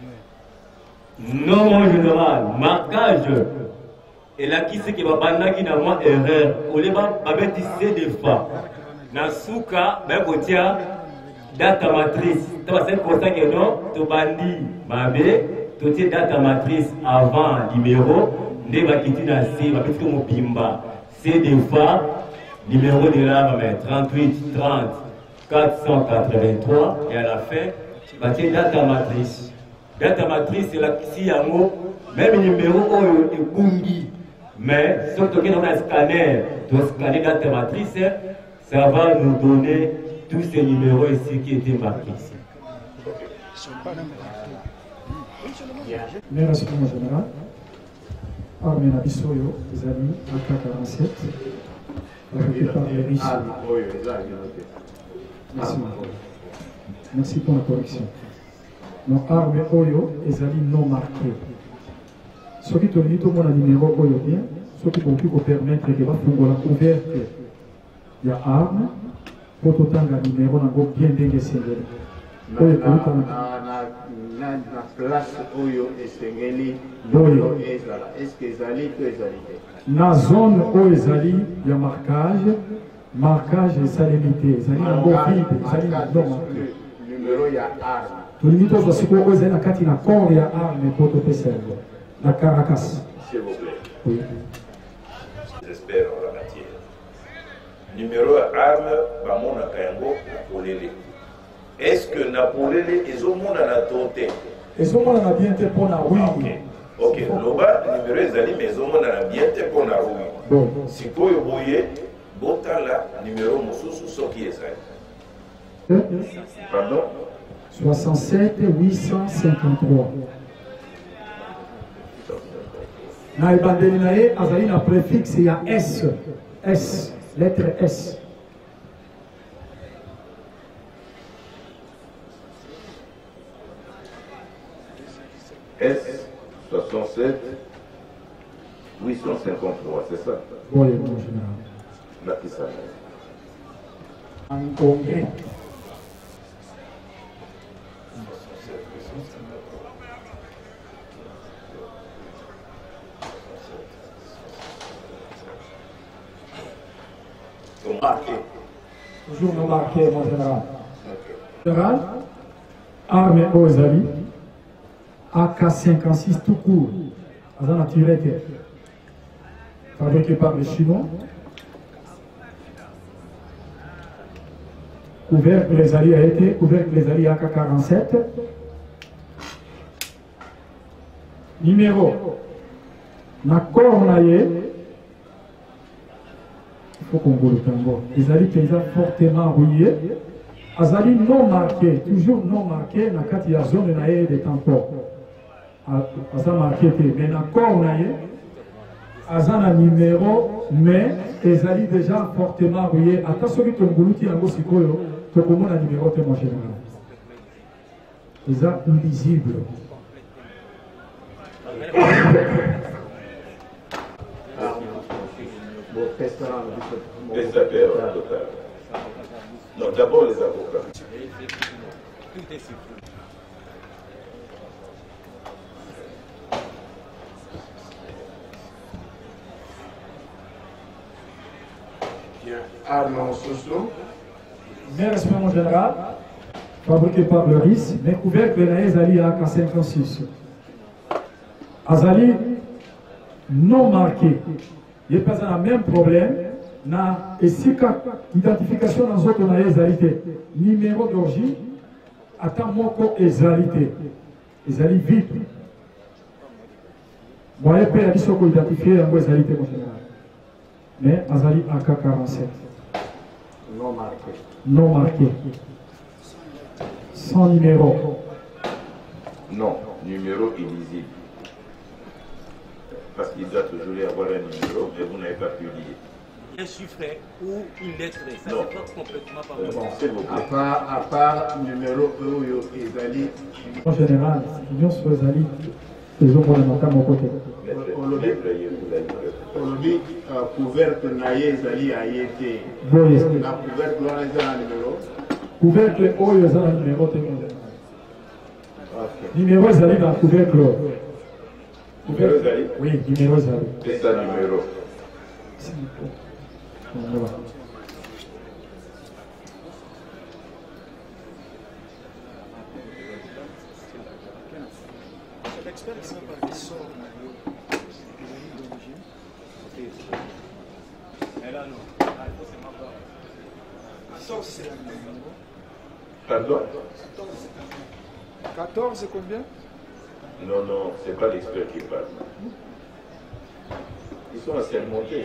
Non, mon général, marquage. Et là, qui c'est qui va prendre qui n'a pas erreur? On les va mettre ici des fois. Dans Souka, ben, quand il y a data matrice, c'est pour ça que non, tu bandis, mabé, tu as data matrice avant numéro, ne va quitter dans C, va mettre comme Bimba. C'est des fois, numéro de l'arme, 38, 30, 483, et à la fin, va quitter data matrice. Data matrice, c'est là, si il y a un mot, même numéro, est bungi. Mais surtout que dans un scanner, tu as scanné data matrice, ça va nous donner tous ces numéros ici qui étaient marqués ici. Merci pour mon général. Armée Nabisoyo, les amis, AK-47, la plupart des riches. Merci. Merci pour la correction. Donc, armée Oyo, les amis non marqués. Ce qui te dit, tout le monde a numéro Oyo bien, ce qui peut permettre de faire la couverture. Il y a arme, pour tout le temps, le numéro n'a pas bien déguisé. Na place Oyo Esengeli, est-ce que Ezali ou Ezali? Na zone où Ezali, il y a marquage et salinité. Ezali n'a pas vide, Ezali n'a pas marqué. Numéro, il y a arme. Tout le monde parce que où Ezali n'a pas de corps, il y a arme pour tout le cerveau. La Caracas. S'il vous plaît. Oui. J'espère en la matière. Numéro arme, Bamon Nakayango, Napolele. Est-ce que Napolele est au monde à la doté? Et au monde à la bien été pour la oui. Ok, Loba, numéro Ezali, mais au monde à la bien été pour la oui. Bon. Si vous voyez, Botala, numéro Moussou, Soki Ezali. Pardon? 67 853. Na ebandeli na ye azali na préfixe il y a S, lettre S. S 67 853, c'est ça? Oui, mon général. Bakissa. En congrès. Marqué. Toujours non marqué, mon général. Général, armée aux alliés, AK-56 tout court, à la nature, fabriqué par les Chinois, couvercle les alliés a été, couvercle les alliés AK-47, numéro, l'accord naïe, il faut qu'on voit le tambour. Les alliés qui ont fortement rouillé, azali non marqué, toujours non marqué, na kati ya zone naïe des tampons. Aza marqué, mais l'accord naïe, azana numéro, mais les alliés déjà fortement rouillé. Attention que tu as un sikoyo, tu as un numéro, tu mon général. Ils sont illisibles. Les affaires totales. Non, d'abord les avocats. Bien, armes sociaux. Mais respect mon général, fabriqué par le RIS, mais couvert que les alliés AK-56. Azali non marqué. Il n'y a pas un même problème. Na esika identification dans autres na ezalité numéro d'origine attend moko ezalité ezali vite moyen peut aller sur identifier en ezalité en général mais azali AK-47 non marqué sans numéro Non, numéro illisible. Parce qu'il doit toujours y avoir un numéro, mais vous n'avez pas publié. Un chiffre ou une lettre, ça Non. c'est pas complètement pas Bon, s'il vous plaît. À part numéro Eoyo Ezali, en général nous sommes ezali les hommes de notre mon côté Olobi, couvercle naïe Ezali a été. Boye La couvercle là, ils ont un numéro. couvercle oyo eza na numéro te numéro ezali na couvercle Numéro ezali? Oui, numéro ezali. C'est ça numéro. Voilà. Pardon? 14, c'est combien? Non, non, c'est pas l'expert qui parle. Ils sont assermentés.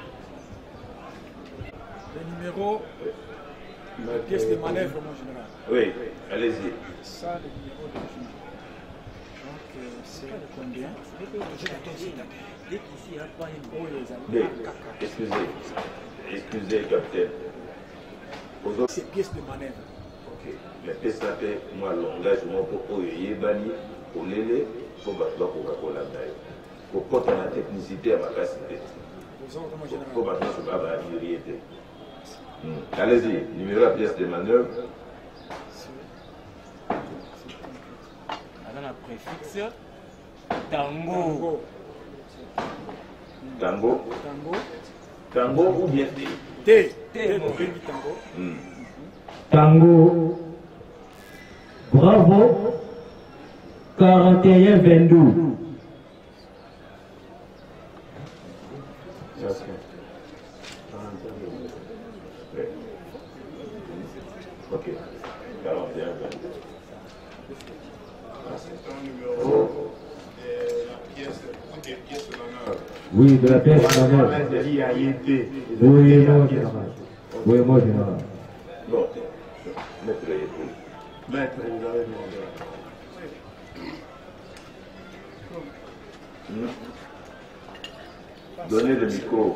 Le numéro, la pièce de manœuvre, mon général. Oui, allez-y. Ça, le numéro d'origine. Donc, c'est combien? Dès qu'ici, il n'y a pas une Mais, excusez, capitaine. C'est pièce de manœuvre. Ok. Mais peut-être que moi, l'engagement pour Oyebani, pour l'élé, pour battre Coca-Cola. Pour porter la technicité à ma capacité. Pour battre la vérité. Allez-y, numéro de la pièce de manœuvre. Dans la préfixe, tango. Tango. Tango. Tango ou bien T? T. T, mon pays tango. Tango. Bravo. 41-22. Ok. 41-22. Oui, de la pièce de manœuvre. Oui, mon général. Oui, mon général. Bon, maître Yetou. Maître, vous avez demandé. Donnez le micro.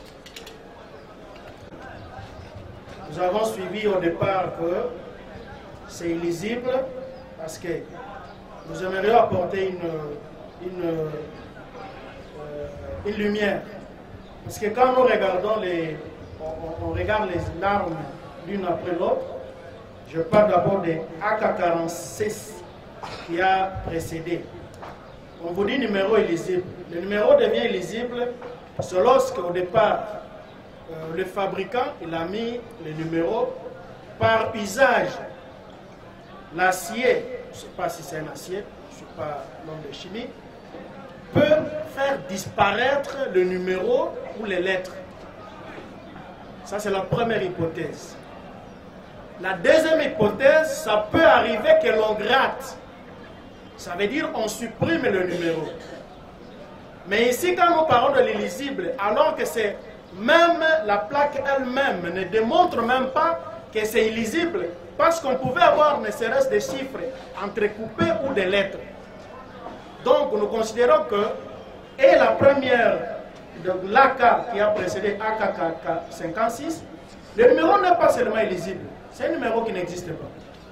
Nous avons suivi au départ que c'est illisible parce que nous aimerions apporter une lumière. Parce que quand nous regardons on regarde les armes l'une après l'autre, je parle d'abord des AK-46 qui a précédé. On vous dit numéro illisible. Le numéro devient illisible, c'est lorsqu'au départ, le fabricant il a mis le numéro par usage. L'acier, je ne sais pas si c'est un acier, je ne suis pas l'homme de chimie, peut faire disparaître le numéro ou les lettres. Ça, c'est la première hypothèse. La deuxième hypothèse, ça peut arriver que l'on gratte. Ça veut dire on supprime le numéro. Mais ici, quand nous parlons de l'illisible, alors que c'est même la plaque elle-même ne démontre même pas que c'est illisible, parce qu'on pouvait avoir ne serait-ce des chiffres entrecoupés ou des lettres. Donc nous considérons que, et la première de l'AK qui a précédé AK-56, le numéro n'est pas seulement illisible, c'est un numéro qui n'existe pas.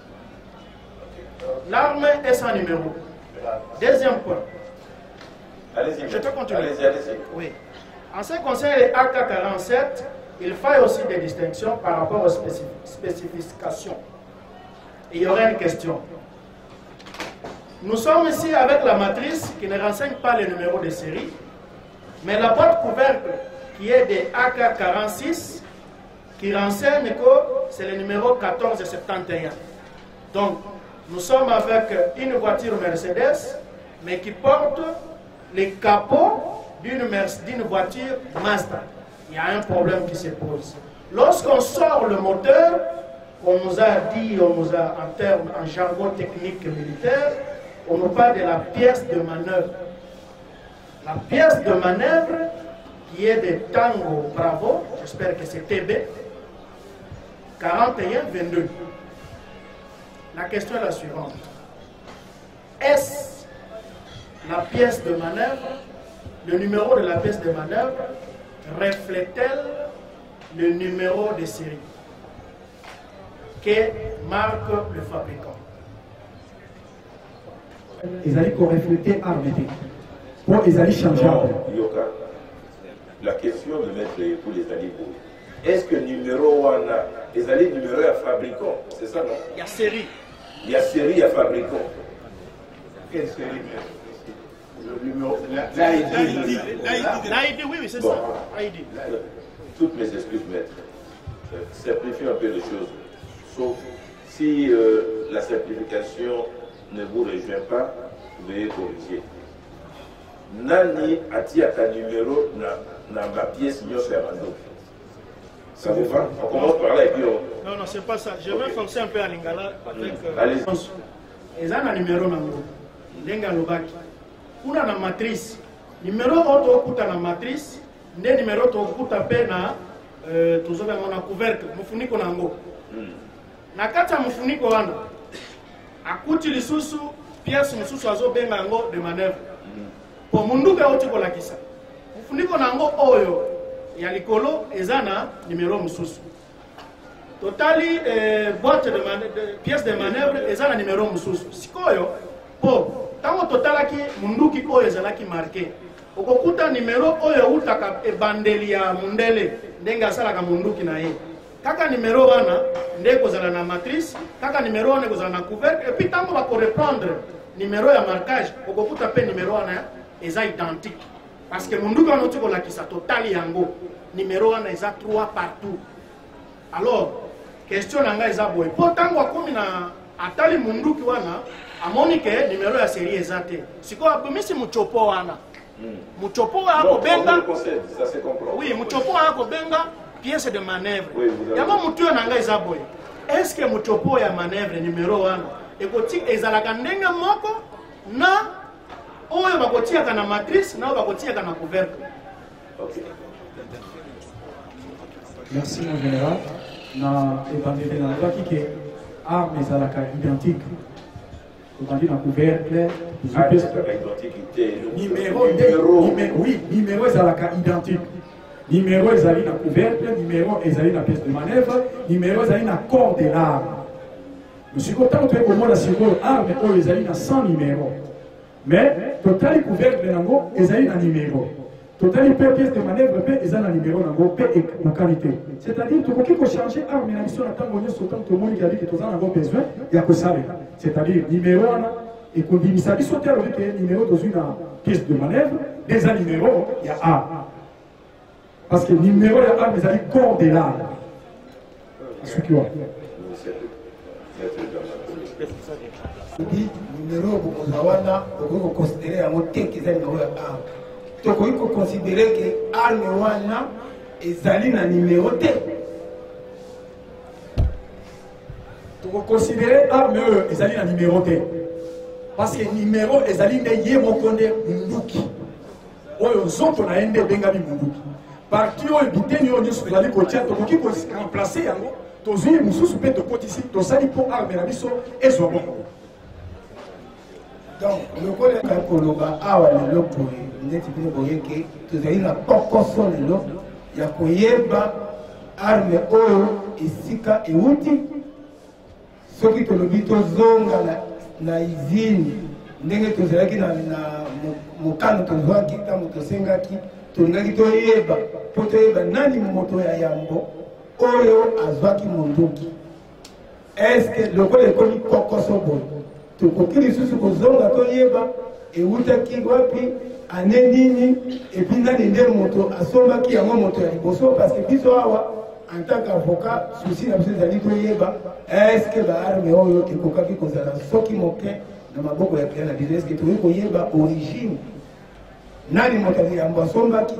L'arme est sans numéro. Deuxième point. Allez-y. Je te continue. Allez-y. Oui. En ce qui concerne les AK-47, il faut aussi des distinctions par rapport aux spécifications. Il y aurait une question. Nous sommes ici avec la matrice qui ne renseigne pas les numéros de série, mais la boîte couvercle qui est des AK-46 qui renseigne que c'est le numéro 1471. Donc, nous sommes avec une voiture Mercedes, mais qui porte les capots d'une voiture Mazda. Il y a un problème qui se pose. Lorsqu'on sort le moteur, on nous a dit, en jargon technique militaire, on nous parle de la pièce de manœuvre. La pièce de manœuvre qui est de Tango Bravo, j'espère que c'est TB, 41-22. La question est la suivante. Est-ce la pièce de manœuvre, le numéro de la pièce de manœuvre, reflète-t-elle le numéro de série que marque le fabricant? Ils allaient refléter armée. Pour ils allaient changer. Yoka, la question de mettre pour les alliés, est-ce que numéro wana, les alliés numéro à fabricant, c'est ça non? Il y a série. Il y a série à fabricant. Quelle série? Le numéro. L'AID, oui, c'est bon, ça. AID. Toutes mes excuses, maître. Simplifiez un peu les choses. Sauf si la simplification ne vous rejoint pas, veuillez corriger. Nani atiaka numéro na ma pièce nyo fermando. Ça vous va? On commence par là et puis on... Non, c'est pas ça. Je vais forcer un peu à Lingala avec... Allez-y. Ils ont un numéro nango. Lenga lobaki. Kuna na matrice. Numéro auto okuta na matrice. Nde numéro to okuta pe na tuzobe na couvercle. Mufuniko nango. Na kati ya mufuniko wana. Akuti lisusu pièce mususu azobenga yango de manœuvre. Po munduka oti kolakisa. Mufuniko nango oyo ya likolo ezana numéro mususu. Totali boîte de pièces de manœuvre ezana numéro mususu. Sikoyo po tango totalaki munduki oyo ezalaki marqué. Okokuta numéro oyo utaka ebandeli ya mundele ndenga asalaka munduki na ye. Kaka numéro wana ndeko zala na matrice, kaka numéro wana kozala na couvercle et puis tango ba ko reprendre numéro ya marquage, okokuta pe numéro wana eza identique. Parce que munduki wana otiko la kisa totali yango. Numéro wana eza 3 partout. Alors, question nanga eza boy. Po tango akomi na atali munduki wana amoni ke numéro ya série eza te. Siko abomisi muchopo wana. Muchopo ako benga. Ça se comprend. Oui, muchopo ako benga pièce de manœuvre. Oui, yama mutuyo nanga eza boy. Est-ce que muchopo ya manœuvre numéro wana ekoti ezalaka ndenge moko na oyo bakotiaka na matrice na oyo bakotiaka na couvercle? OK. Merci mon général. Na ebandeli na lobaki ke arme ezalaka identique. Obandi na couvercle, numéro ezalaka identique. Numéro ezali na couvercle, numéro ezali na pièce de manœuvre, numéro ezali na corps de l'arme. Monsieur Kotan, tu es comme la seconde arme oyo ezali na 100 numéros. Mais total couvercle nango ezali na numéro. totali pe pièce de manœuvre pe eza na numéro nango pe qualité. C'est-à-dire tokoki ko changer arme na biso na tango nyonso tant to moni yali ke toza nango besoin ya ko salela. C'est-à-dire numéro wana et kondimisa biso te alobi ke numéro tozwi na pièce de manœuvre déjà numéro ya arme. Parce que numéro ya arme ezali corps de l'arme. Asuki wa. Dit numéro bokozawana boko considérer yango te ke ezali numéro ya arme. Tokoki ko considérer ke arme wana ezali na numéro te. Toko considérer arme ezali na numéro te. Parce que numéro ezali nde ye mokonde munduki. Oyo nzoto na ende bengami munduki. Parti oyo biteni oyo nyonso tozali kotia tokoki ko remplacer yango tozwi mosusu mpe tokotisi tosali mpo arme na biso ezwa bongo. Donc lokola koloba awa lelo boye ndeti bino boyeke tozali na pokoso lelo ya koyeba arme oyo esika euti soki tolobi tozonga na izine ndenge tozalaki na mokano tozwaki ntango tosengaki tolingaki toyeba mpo toyeba nani moto ya yambo oyo azwaki monduki. Eske lokola ekomi pokoso boye tokoki lisusu kozonga toyeba eutaki wapi ane nini epi nani nde moto asombaki yango moto ya liboso parce que biso awa en tant qu'avocat souci na biso ezali toyeba eske baarme oyo ekokaki kozala soki moke na maboko ya client na biso eske tokoki koyeba origine nani moto yango asombaki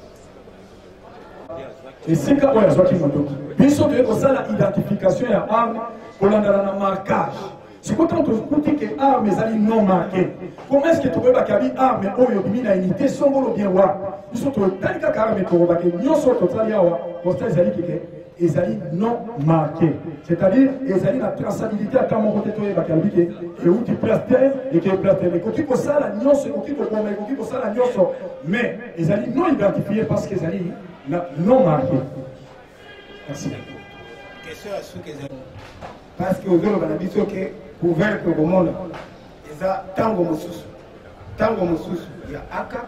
esika oyo azwaki monduki biso toyei kosala identification ya arme kolandana na marquage. C'est quand on trouve que arme ezali non marqué. Comment est-ce que tu peux bakabi arme oyo bimi na unité songolo bien wa. Ils sont tali ka arme ko baké nyonso to tali awa constat ezali que ezali non marqué. C'est-à-dire ezali la traçabilité à mon côté to bakabi que et où tu places terre et que place terre. Ko tu ko sala nyonso ko tu ko koma ko tu ko sala nyonso mais ezali non identifié parce que ezali non marqué. Merci. Question à ceux qui parce que ozolo bana biso ke couvercle komona eza tango mosusu ya aka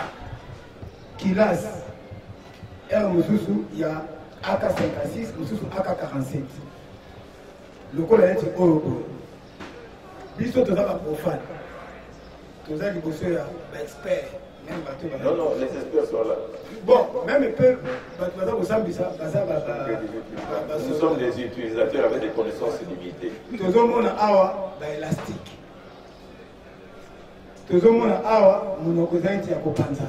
kilas mosusu ya aka 56 mosusu aka 47 lokola neti oyo biso toza baprofane toza liboso ya baexpert. Non, non, les experts sont là. Bon, même peu, nous sommes des utilisateurs avec des connaissances limitées. Nous avons awa élastique. Nous avons awa monokozanti ya kopanza.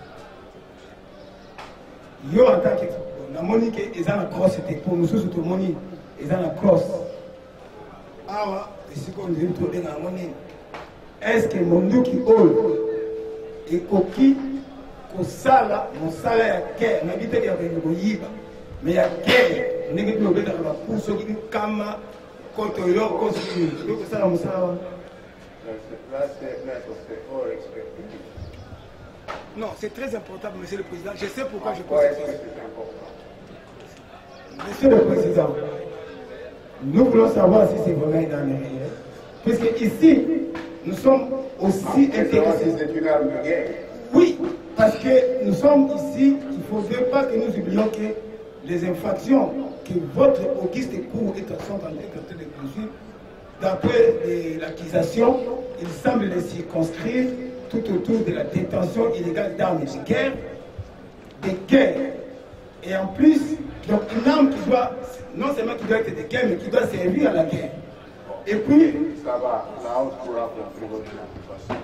Yo en tant que la monique est dans la crosse c'était pour nous tous tout le monde est dans la crosse. Awa, c'est qu'on dit tout dans la monnaie. Est-ce que mon dieu qui ol et koki kosala mosala ya guerre na biteki ya koyiba mais ya guerre ndenge tolobeta ba puso ki kama koto yo kosi yo kosala mosala non c'est très important monsieur le président je sais pourquoi je pose cette question. Monsieur le président nous voulons savoir si c'est vraiment dans les réels puisque ici nous sommes aussi intéressés. C'est une arme de guerre. Oui, parce que nous sommes ici, il ne faudrait pas que nous oublions que les infractions que votre auguste cour sont en train de poursuivre, d'après l'accusation, il semble les circonscrire tout autour de la détention illégale d'armes de guerre, et en plus, donc une arme qui doit, non seulement qui doit être de guerre, mais qui doit servir à la guerre. Et puis, ça va, la haute pour rencontrer votre préoccupation.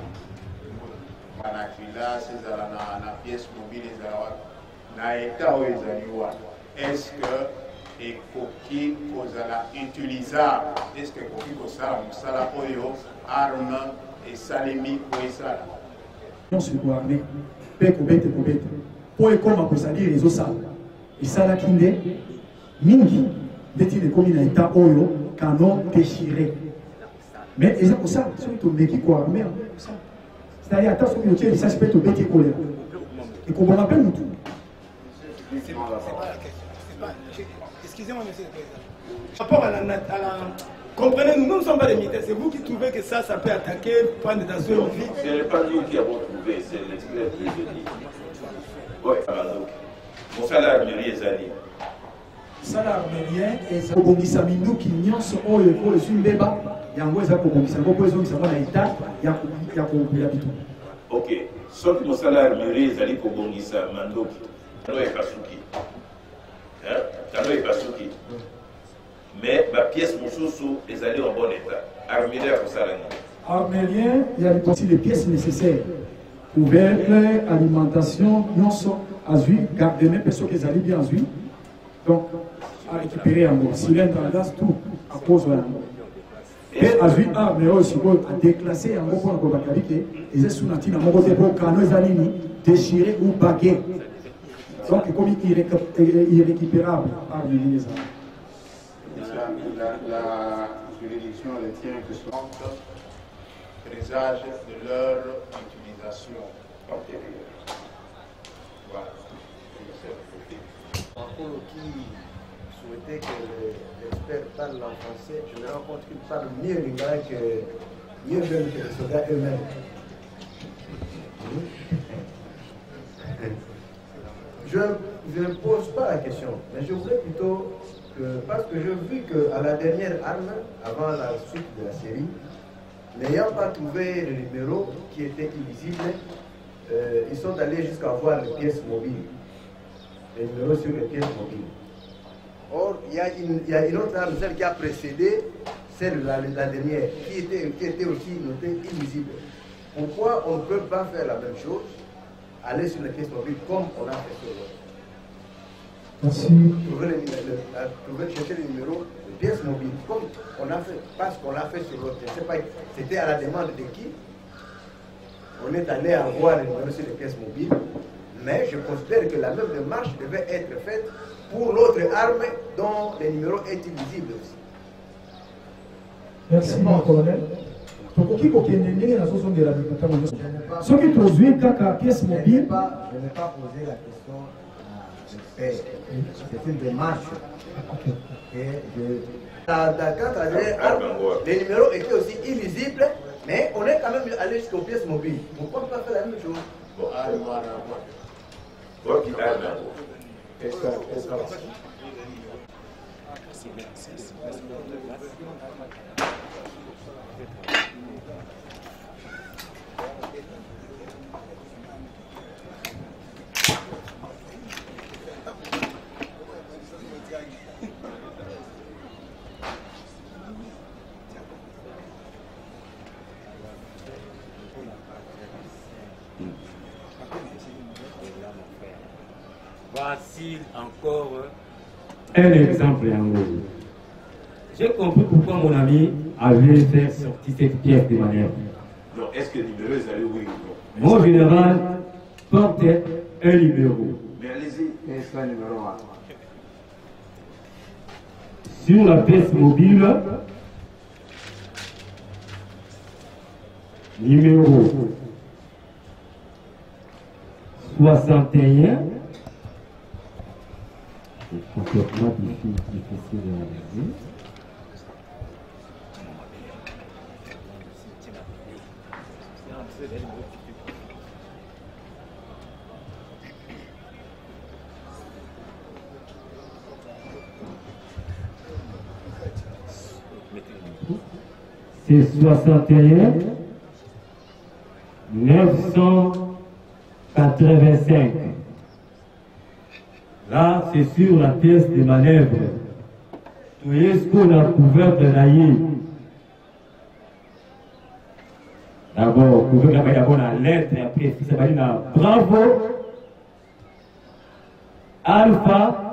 Na pièce mobile na état où est-ce que ekoki kozala utilisable est-ce que ekoki kosala mosala oyo arme esalemi po esala nyonso ekoarme mpe kobete mpo ekoma kozali ezosala esalaki nde mingi nde tili ekomi na état oyo canon déchiré mais eza kosala soki tomeki koarme kosala c'est-à-dire attends soki otie lisasi mpe tobeti ekolela ekoboma mpe mutu. C'est pas la question. Excusez-moi, monsieur le président. Par rapport à la comprenez, nous ne sommes pas des militaires. C'est vous qui trouvez que ça peut attaquer, prendre des assurances. Ce n'est pas nous qui avons trouvé, c'est l'expert qui le dit. Oui, mon salaire armurier ezali. Salaire armurien eza kobongisa minduki nyonso oyo ekolo ezwi mbeba yango eza kobongisa yango po ezongisa ngo na etat ya kobuya bitu. Ok, soki mosala armurier ezali kobongisa mandoki talo ekasuki talo ekasuki mais bapièce mosusu ezali en bon état armurier akosala nini? Armurien il y a les pièces nécessaires couvercle alimentation nyonso azwi garde même personne qui ezali bien azwi donc à récupérer en gros cylindre en gaz tout à cause de et azwi arme oyo sikoyo a déclassé yango mpona kobakali ke eza suna ntina moko te mpo kano eza nini déchiré ou bagué donc ekomi irrécupérable arme nini eza. La juridiction retient que ce présage de leur utilisation antérieure. Voilà. Encore qui souhaitait que l'expert parle en français, je me rends compte qu'il parle mieux lingala que mieux même que les soldats eux-mêmes. Je ne pose pas la question, mais je voudrais plutôt parce que j'ai vu qu'à la dernière arme, avant la suite de la série, n'ayant pas trouvé le numéro qui était illisible, ils sont allés jusqu'à voir les pièces mobiles. Les numéros sur les pièces mobiles. Or, il y a une autre arme, celle qui a précédé celle de la dernière, qui était aussi notée illisible. Pourquoi on ne peut pas faire la même chose, aller sur les pièces mobiles comme on a fait sur l'autre? Merci. Chercher le numéro de pièces mobiles, comme on a fait, parce qu'on l'a fait sur l'autre. Je ne sais pas, c'était à la demande de qui. On est allé avoir le numéro sur les pièces mobiles, mais je considère que la même démarche devait être faite pour l'autre arme dont le numéro est illisible aussi. Merci, mon colonel. Tokoki kokende ndenge nazozongela bikutano nyonso. Soki tozwi kaka pièce mobile, Je n'ai pas posé la question à l'expert. C'est une démarche. Les numéros étaient aussi illisibles, mais on est quand même allé jusqu'aux pièces mobiles. Pourquoi ne pas faire la même chose? Voici encore un exemple en gros. J'ai compris pourquoi mon ami avait fait sortir cette pièce de manière. Donc, est-ce que le numéro est allé oui ou non? Mon général porte un numéro. Mais allez-y. Qu'est-ce que le numéro A? Sur la pièce mobile, numéro 61. C'est complètement difficile à réaliser. C'est 61 985. Là, c'est sur la pièce de manœuvre. Tout ce qu'on a couvert de naïe. D'abord, couvert la lettre et après, ça va dire bravo, alpha,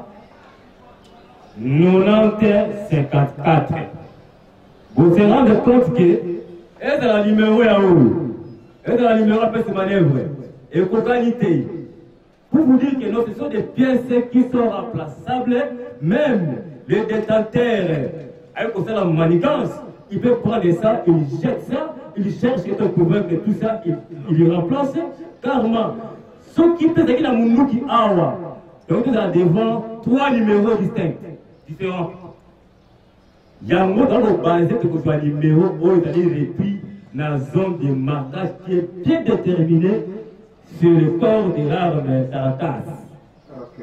9054. Vous vous rendez compte que, est dans la numéro à où? Est dans la numéro à pièce de manœuvre. Et qualité. Pour vous dire que non, ce sont des pièces qui sont remplaçables, même les détenteurs, avec la manigance, il peut prendre ça, il jette ça, il cherche un couvercle et tout ça, il remplace carrément. Ce qui peut être la Mounouki Awa. Donc nous avons devant 3 numéros différents. Il y a un mot dans le basé que ce soit numéro où il est repris dans la zone de marquage qui est bien déterminé sur le corps de l'arme Taratas. Ok.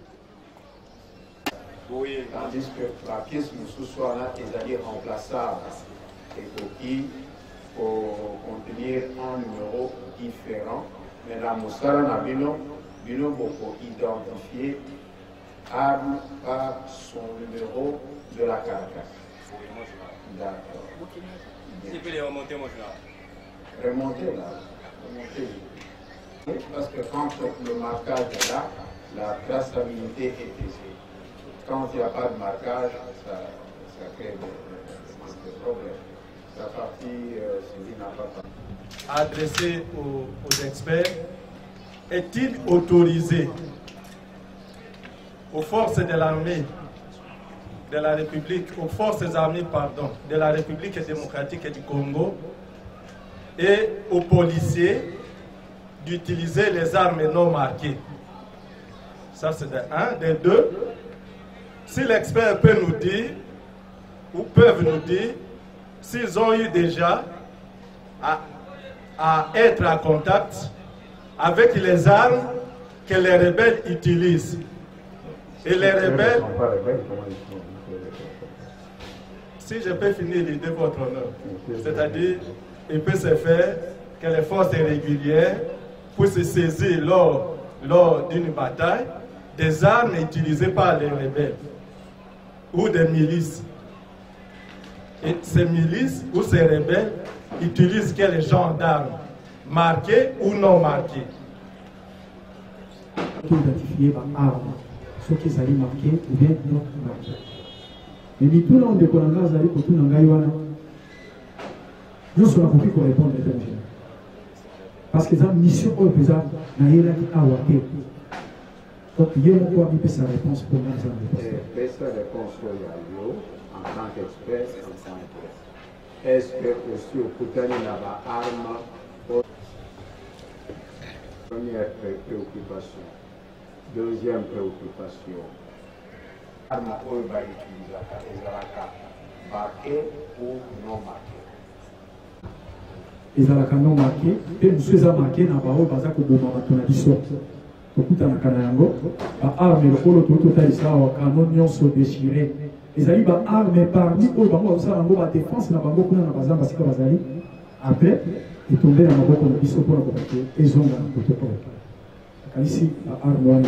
Oui, tandis que la pièce nous soit là, ils allaient remplaçable et pour contenir un numéro différent. Mais la moussara n'a pour identifier arme par son numéro de la carcasse. D'accord. Tu peux les remonter, mon frère. Remonter là. Remonter. Parce que quand le marquage est là, la traçabilité est aisée. Quand il n'y a pas de marquage, ça crée des problèmes. La partie civile n'a pas. Adressé aux experts, est-il autorisé aux forces de l'armée de la République, aux forces armées, pardon, de la République démocratique du Congo et aux policiers d'utiliser les armes non marquées? Ça, c'est de un. De deux, si l'expert peut nous dire, ou peuvent nous dire, s'ils ont eu déjà à être en contact avec les armes que les rebelles utilisent. Et les rebelles, si je peux finir l'idée, votre honneur, c'est-à-dire, il peut se faire que les forces régulières puissent se saisir lors d'une bataille des armes utilisées par les rebelles ou des milices. Et ces milices ou ces rebelles utilisent quel genre d'armes, marquées ou non marquées? Identifier par arme, ce qui s'est marqué ou bien non marqué. Mais tout le monde est en train de dire que tout le monde nous sommes là pour répondre à l'étranger. Parce que la mission au président n'a rien à voir. Donc, il y a une fois qui peut sa réponse pour moi. Sa réponse en tant qu'expert, est-ce que aussi au Koutani n'a pas arme? Première préoccupation. Deuxième préoccupation. Arme au utilisée, marquée ou non marquée? ezalaka non marqué pe mosusu eza marqué na bao baza koboma bato na biso tokutanaka na yango baarme lokolo tototalisa awa kano nyonso déchiré ezali baarme parmi oyo bango bazosala yango badéfense na bango kuna na bazamba sika bazali après etombe na maboko na biso mpona kobake ezonga na kote oyo akanisi baarme wana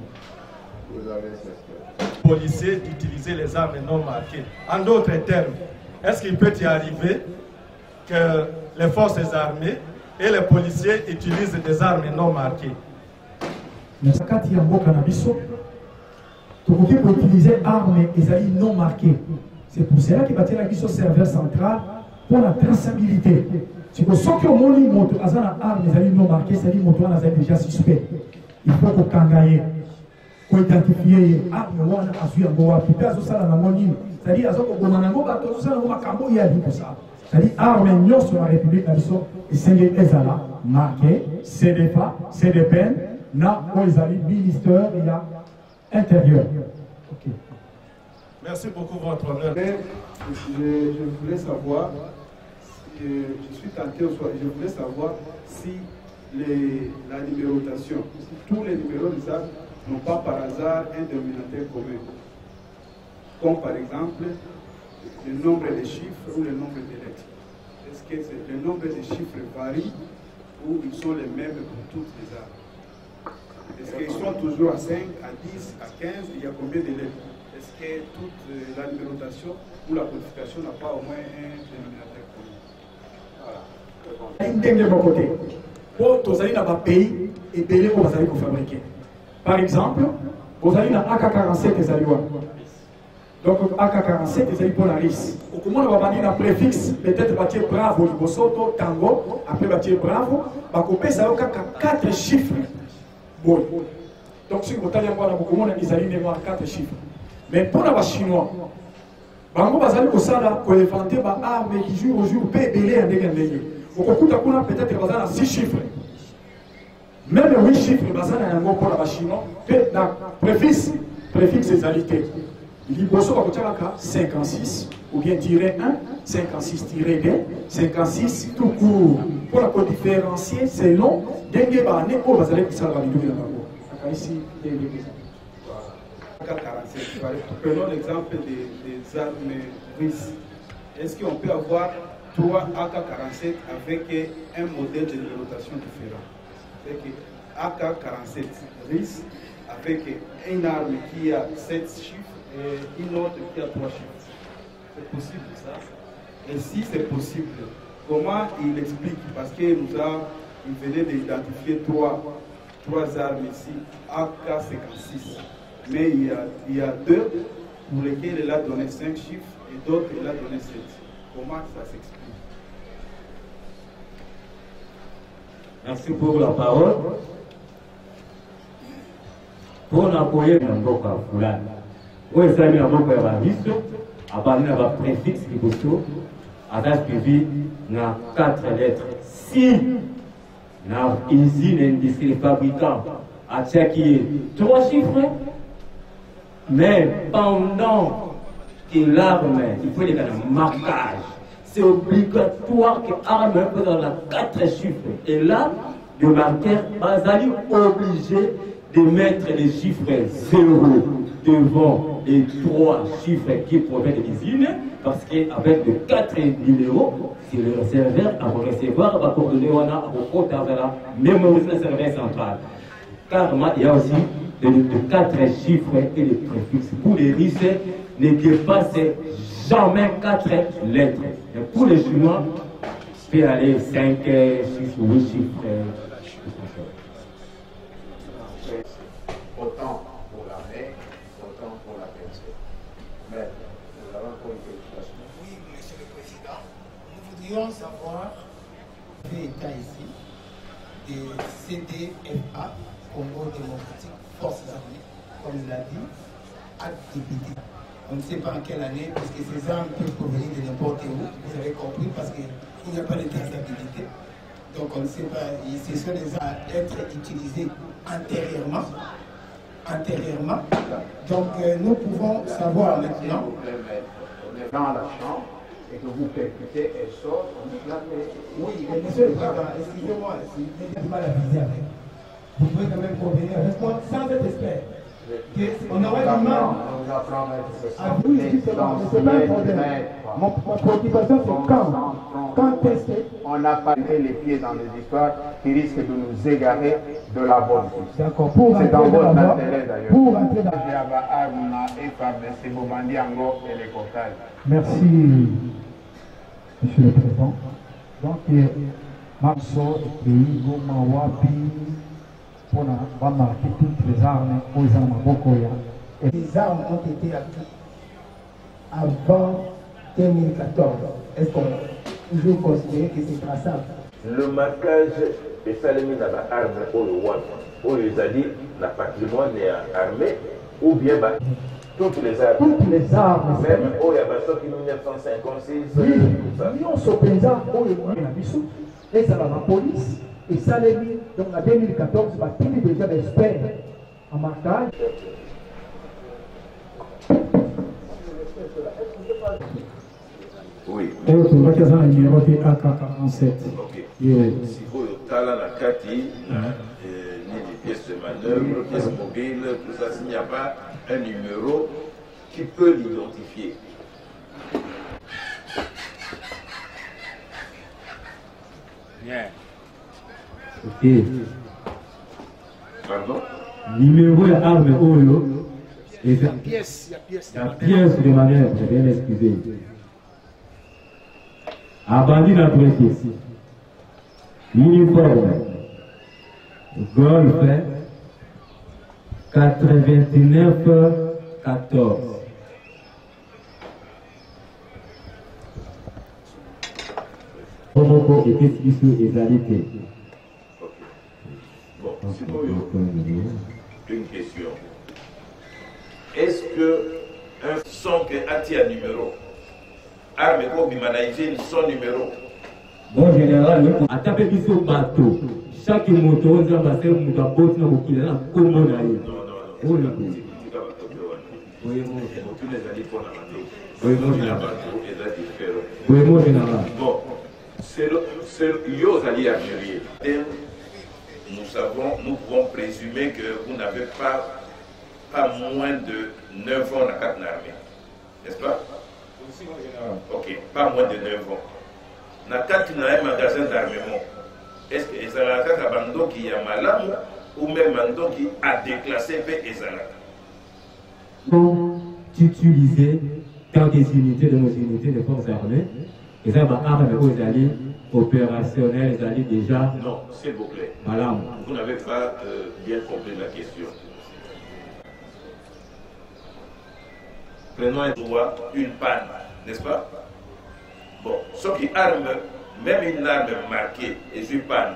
policiers d'utiliser les armes non marquées. En d'autres termes, est-ce qu'il peut y arriver que les forces armées et les policiers utilisent des armes non marquées? Kati ya mboka na biso tokoki koutiliser armes ezali non marquées. C'est pour cela que batiela biso serveur central pour la traçabilité. Siko soki omoni moto aza na arme ezali non marquées, c'est-à-dire moto wana azali déjà suspect. Il faut kokanga ye ko identifier arme wana azwi yango wapi pe azosala nango nini, c'est-à-dire azokoboma nango bato azosala nango makambo ye ali kosala. C'est-à-dire arme nyonso na république na biso esengeli ezala marqué CDFA, CDPN na ezali ministère ya intérieur. Okay. Merci beaucoup votre honneur. Je voulais savoir, je suis tenté au soir, je voulais savoir si la numérotation, si tous les numéros des armes n'ont pas par hasard un dénominateur commun. Comme par exemple le nombre de chiffres ou le nombre de lettres. Est-ce que le nombre de chiffres varie ou ils sont les mêmes pour toutes les armes? Est-ce qu'ils sont toujours à 5, à 10, à 15? Il y a combien de lettres? Est-ce que toute la numérotation ou la codification n'a pas au moins un dénominateur commun? Voilà. Par exemple, vous avez un AK-47 ezali wana. Donc AK-47 ezali Polaris. Au comment on va dire un préfixe, peut-être bâtir bravo, Libosoto, Tango, après bâtir bravo, va couper ça au 4 chiffres. Bon. Donc si vous avez un comment ils allaient avoir 4 chiffres. Mais pour les Chinois, bango bazali kosala ko inventer ba arme qui jour au jour pe belé ndenge ndenge. Okokuta kuna peut-être bazana 6 chiffres. Même 8 chiffres bazana yango pour les Chinois, na préfixe ezalité. Liboso bakotiaka 56 ou bien tiret 1, 56-2, 56 tout court. Pour la différencier selon dengue bane ou bazale kusala bidu na bango. Ici, prenons l'exemple des armes russes. Est-ce qu'on peut avoir 3 AK-47 avec un modèle de numérotation différent? Avec AK-47 russe avec une arme qui a 7 chiffres et une autre qui a 3 chiffres. C'est possible ça? Et si c'est possible, comment il explique? Parce qu'il venait d'identifier 3 armes ici, AK-56. Mais il y a 2 pour lesquels il a donné 5 chiffres et d'autres il a donné 7. Comment ça s'explique? Merci pour la parole. Pour appuyer Namboka Fulani. Où est-ce que Namboka va vivre? À partir de la préfixe qui est à suivi dans 4 lettres. Si dans usine industrie fabricant à checker 3 chiffres, mais pendant que l'arme, il faut les marquage. C'est obligatoire que l'arme peut dans la 4 chiffres. Et là, le marqueur va obligé de mettre les chiffres 0 devant les 3 chiffres qui proviennent de l'usine, parce qu'avec les 4 numéros, si le serveur va recevoir, va coordonner on a au compte à la mémoriser le serveur central. Car il y a aussi de 4 chiffres et les préfixes. Pour les Russes, ne dépassent jamais 4 lettres. Et pour les Chinois, il peut aller 5, 6 ou 8 chiffres. Autant pour l'armée, autant pour la PNC. Mais nous avons encore une préoccupation. Oui, Monsieur le Président, nous voudrions savoir les cas ici des CDFA, Congo démocratique, Forces armées, comme il l'a dit, activité. On ne sait pas en quelle année, parce que ces armes peuvent provenir de n'importe où, vous avez compris, parce qu'il n'y a pas de traçabilité. Donc on ne sait pas, ce sont des armes à être utilisées antérieurement. Donc nous pouvons savoir maintenant. On est dans la chambre et que vous percutez, elle sort, on dit là, mais... Oui, mais Monsieur le Président, excusez-moi, si vous avez du mal à viser avec, vous pouvez quand même convenir avec moi sans être expert. On aurait du mal à vous justement, mais ce n'est pas un problème. Mon préoccupation c'est quand est-ce que... On n'a pas mis les pieds dans des histoires qui risquent de nous égarer de la bonne voie. D'accord, c'est dans votre intérêt d'ailleurs. Pour rentrer dans Merci, Monsieur le Président. Donc, Maxo et pays Gomawapi pour marquer toutes les armes aux Amabokoya. Les armes ont été acquises avant 2014. Est-ce qu'on peut toujours considérer que c'est traçable? Le marquage est salué dans l'arme pour le WAP. Pour les alliés, le patrimoine est armé ou bien toutes les armes. Toutes les armes. Même au Yabasso qui 1956. L'Union Sopéza, et ça va la police, et ça les mis. Donc en 2014, il y a déjà des experts en marquage. Oui. Et on va faire un numéro de AK-47. Ok. Si vous avez la carte, ni des pièces de manœuvre, pièces mobiles, tout ça, s'il n'y a pas un numéro qui peut l'identifier. Bien. Ok. Pardon? Numéro de arme Oyo. Et la pièce de manœuvre, bien excusé. Abandonne la précision. Uniforme. Golf 89-14. Comment était ce égalité? Bon, une question. Est-ce que un son que a un numéro, arme comme Bimanaïté, son numéro? Bon général, à taper sur le bateau, chaque moto, on a passé un moto à bout, on a comment on a eu. Oui, tous les alliés pour la bateau. Oui, moi, la bateau est là différent. Oui, moi, général. Bon, c'est les alliés algériens. Nous pouvons présumer que vous n'avez pas moins de 9 ans dans la carte armée. N'est-ce pas? Ok, pas moins de 9 ans. Dans la carte, il y a un magasin d'armement. Est-ce que Ezalaka a Bando qui a malade ou même Bando qui a déclassé vers Ezalaka? Pour utiliser dans des unités de nos unités de forces armées, et ça va armer aux alliés opérationnels, les alliés déjà. Non, s'il vous plaît. Voilà. Vous n'avez pas bien compris la question. Prenons un droit, une panne, n'est-ce pas? Bon, ceux qui arment, même une arme marquée, et une panne.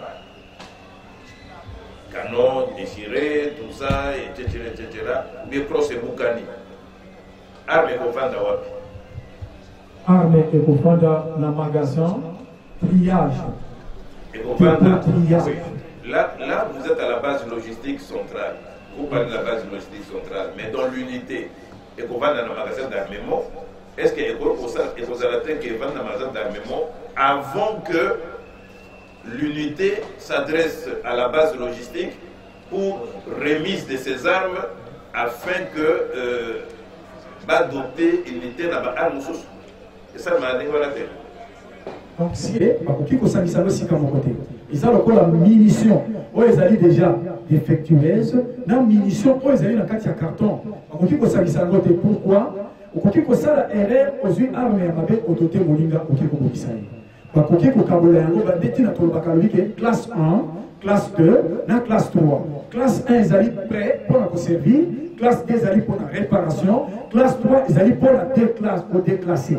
Canon, déchiré, tout ça, etc., etc. Micro, c'est Boukani. Arme et Kofanda Wapi. Arme et Kofanda, la magasin, triage. Et Kofanda, oui. Là, vous êtes à la base logistique centrale. Vous parlez de la base logistique centrale, mais dans l'unité, et Kofanda dans le magasin d'armement, est-ce que Ekozalatin qui vend dans le magasin d'armement avant que l'unité s'adresse à la base logistique pour remise de ses armes afin que va doter l'unité dans l'arme sous. Et ça m'a dit voilà. Donc si il faut s'amuser aussi comme côté. Et ça le la munition. Oh ils allaient déjà défectueuse. La munition oh ils allaient dans quatre carton. Il faut s'amuser à côté. Pourquoi? Au côté que ça la erreur aux yeux armées avec au doté molinga au côté comme ça. Bakoki ko kabola yango ba beti na tolo bakalobi ke classe 1, classe 2, na classe 3. Classe 1 ils allaient prêts pour la servir, classe 2 ils allaient pour la réparation, classe 3 ils allaient pour la déclasse pour déclasser.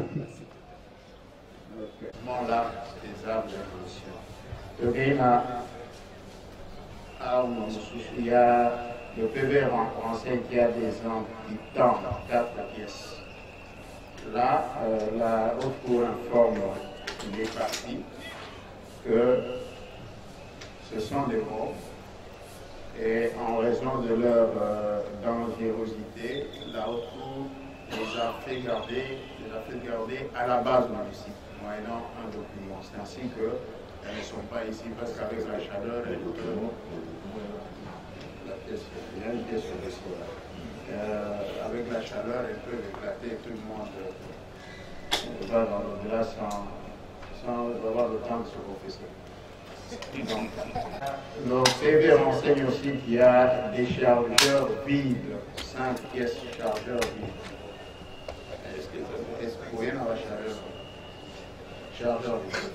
Là, des armes d'évolution. Il y a le PV renseigne qu'il y a des armes qui tendent 4 pièces. Là, la haute cour informe les partis que ce sont des morts et en raison de leur dangerosité, la haute cour les a fait garder à la base de l'UCI, moyennant un document. C'est ainsi qu'elles ne sont pas ici parce qu'avec la chaleur, il y a une pièce sur le sol. Avec la chaleur, elles peuvent éclater, tout le monde va dans le glace sans avoir le temps de se professer. Donc, le PV renseigne aussi qu'il y a des chargeurs vides, 5 pièces chargeurs vides. Est-ce que vous voyez dans la chaleur? Chargeur vide.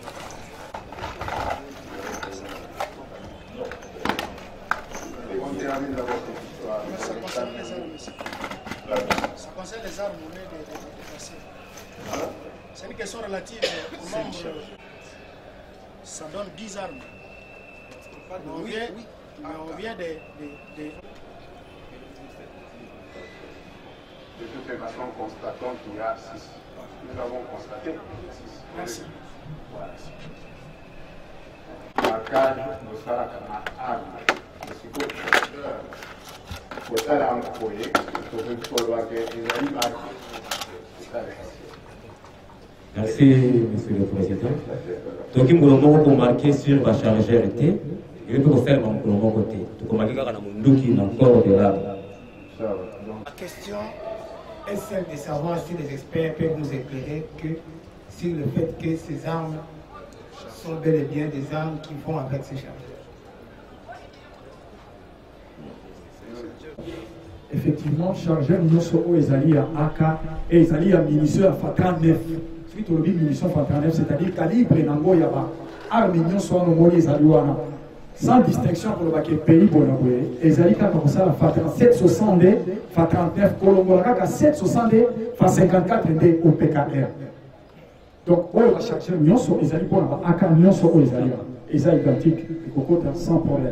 On termine d'abord cette histoire. Ça concerne les armes ici. Ça concerne les armes, on est déplacés. C'est une question relative aux membres. Ça donne 10 armes. On vient de toutes les façons, constatons qu'il y a 6. Nous avons constaté qu'il y a 6. Merci. Voilà. La cage de Sarakana arme. Pour ça, là, on a trouvé. Il faut voir que les animaux. Merci, Monsieur le Président. Donc, nous avons remarqué sur la chargeur été, et nous avons fait mon côté. Donc, nous avons encore de là. La question est celle de savoir si les experts peuvent nous éclairer sur le fait que ces armes sont bel et bien des armes qui vont avec ces chargeurs. Effectivement, chargeur nous sommes aux alliés à AK et les alliés à munitions à FA39. Suite au munitions FA39, c'est-à-dire calibre Nango Yaba. Arminion soit nos les alliés sans distinction pour le pays Bonaboué. Les alliés comme ça, FA37 62, FA39, Colombo, 762, FA54 au PKR. Donc, on va chercher nous sommes les alliés pour la AK, nous sommes les alliés. Et ça, identique, sans problème.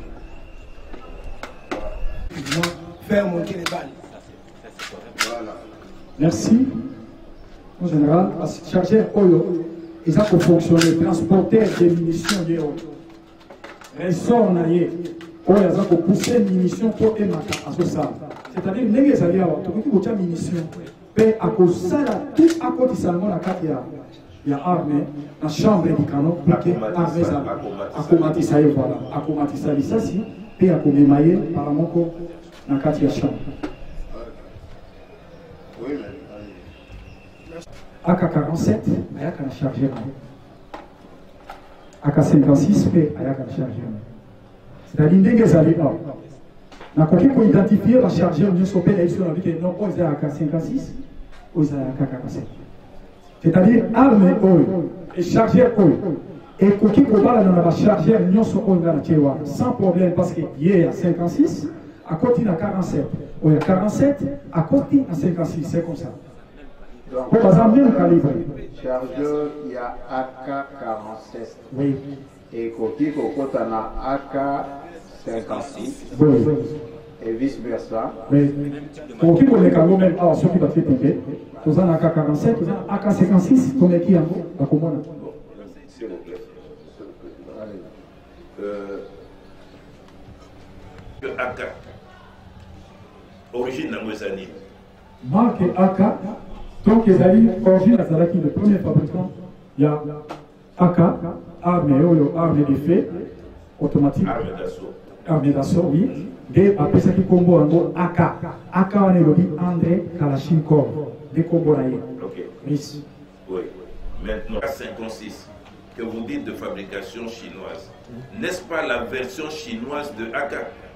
Faire monter les balles. Voilà. Merci. En général, charger Oyo, ils ont fonctionné, transporter des munitions. Ressort, on a eu, ils ont poussé des munitions pour émettre à ce ça. c'est-à-dire ndenge ezali awa tokoki kotia munition mpe akosala tout akotisa yango na kati ya arme na chambre du canon pour ke arme ezala akomatisa ye voilà akomatisa lisasi mpe akomema ye para moko na kati ya chambre. AK-47 ayaka na chargeur AK-56 mpe ayaka na chargeur, c'est-à-dire ndenge ezali awa nakoki koidentifie bachargeur nyonso mpe na biso na bike non oyo eza ya AK-56 oyo eza ya AK-47, c'est-à-dire arme oyo echargeur oyo ekoki kobalana na bachargeur nyonso oyo nga na tie wana sans problème parce que ye ya 56 akoti na 47 oyo ya 47 akoti na 56, c'est comme ça. Pour par même calibre. Chargeur, il y a AK-47. Oui. Et Koki Kokota na AK-56. Oui. Et vice versa. Oui. Koki Kokota même à ceux qui battent piquer. Vous avez AK-47, vous avez AK-56, comme qui en haut, la commune. S'il vous plaît. AK. Origine Namouezani. Marque AK. Donc, les alliés, origine Azalaki, le premier fabricant, il y a AK, arme d'effet, automatique. Arme d'assaut, oui. Et après ça, qui combo en gros AK. AK, on est le dit André Kalachnikov. Des combos là. Ok. Oui. Oui. Maintenant, AK-56, que vous dites de fabrication chinoise, n'est-ce pas la version chinoise de AK?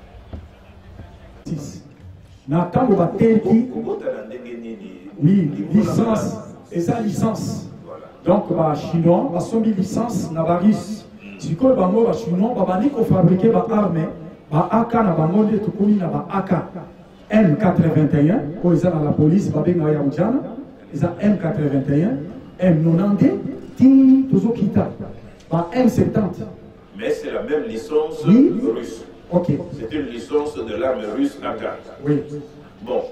6. N'attends pas tel qui. Oui, licence, et ça licence. Donc, chinois, ils ont mis licence na baris. Si vous avez chinois, ils ont fabriqué des armes, AK na bangonde tout comme na AK M81, quand ils sont dans la police, ils ont M81, M90, Ti Tozokita, M70. Mais c'est la même licence russe. Ok. C'est une licence de l'arme russe AK. Oui. Bon.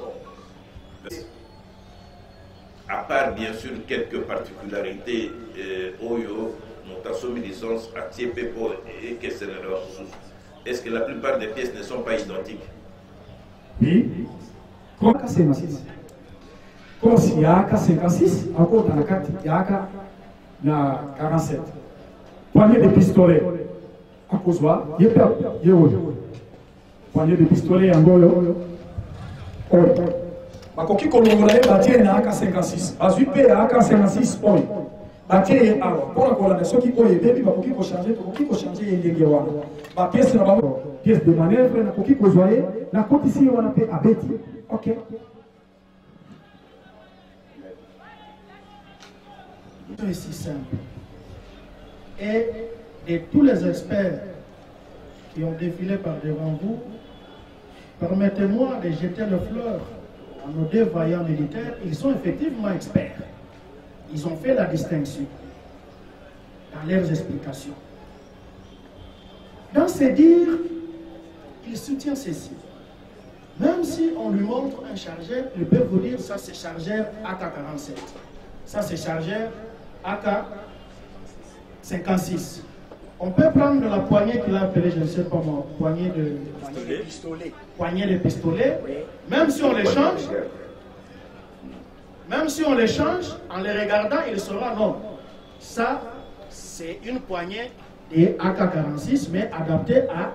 À part bien sûr quelques particularités, Oyo, notation de licence à Tiepepo et Kessenero, est-ce que la plupart des pièces ne sont pas identiques? Oui. Comme AK-56. Comme s'il y a AK-56, encore dans la carte, il y a AK-47. Poignée de pistolet. À cause de il y a poignée de pistolet en gros. Bakoki kolongola ye batie na AK-56 azwi mpe ya AK-56 oyo batie ye awa mpona kolanda soki oyo ebebi bakoki kochange tokoki kochange ye ndenge wana bapiese na bango pièce de manœuvre nakoki kozwa ye nakotisi ye wana mpe abeti ok. C'est si simple. Et de tous les experts qui ont défilé par devant vous, permettez-moi de jeter le fleur à nos deux vaillants militaires. Ils sont effectivement experts. Ils ont fait la distinction dans leurs explications. Dans ces dires, il soutient ceci. Même si on lui montre un chargeur, il peut vous dire ça c'est chargeur AK-47. Ça c'est chargeur AK-56. On peut prendre la poignée qu'il a appelée, je ne sais pas moi, poignée de pistolet. Poignée de pistolet. Oui. Même si on les change, en les regardant, il saura non. Ça, c'est une poignée de AK-46, mais adaptée à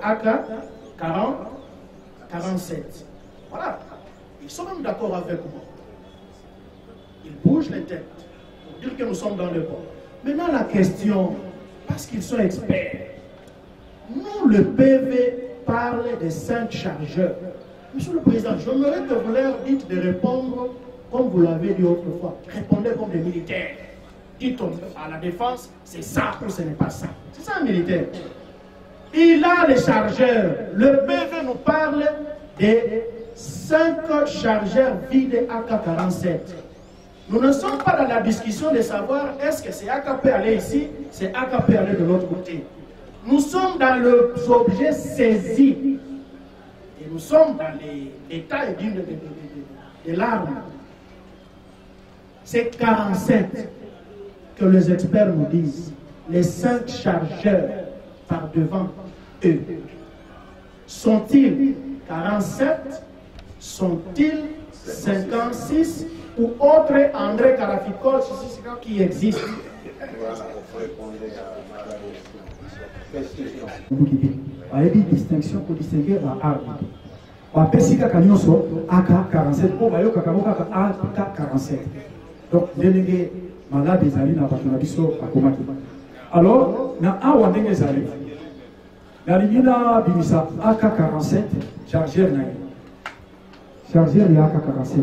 AK-47. Voilà. Ils sont même d'accord avec moi. Ils bougent les têtes pour dire que nous sommes dans le bon. Maintenant, la question, parce qu'ils sont experts, nous, le PV, parle de 5 chargeurs. Monsieur le Président, j'aimerais que vous leur dites de répondre comme vous l'avez dit autrefois. Répondez comme des militaires. Dites à la défense, c'est ça ou ce n'est pas ça. C'est ça un militaire. Il a les chargeurs. Le PV nous parle des 5 chargeurs vides AK-47. Nous ne sommes pas dans la discussion de savoir est-ce que c'est AK peut aller ici, c'est AK peut aller de l'autre côté. Nous sommes dans les objets saisis. Et nous sommes dans les détails de l'arme. C'est 47 que les experts nous disent. Les 5 chargeurs par devant eux. Sont-ils 47? sont-ils 56 ou autres André Caraficol qui existent? Voilà, pour répondre à la question. Il y a une distinction pour distinguer l'arbitre. Wapesika kanyoso AK-47 po bayo kakamoka AK-47. Donc ndenge malade ezali na bato na biso akomaki. Alors na awa ndenge ezali na limina bimisa AK-47 chargeur na ye. Chargeur ya AK-47.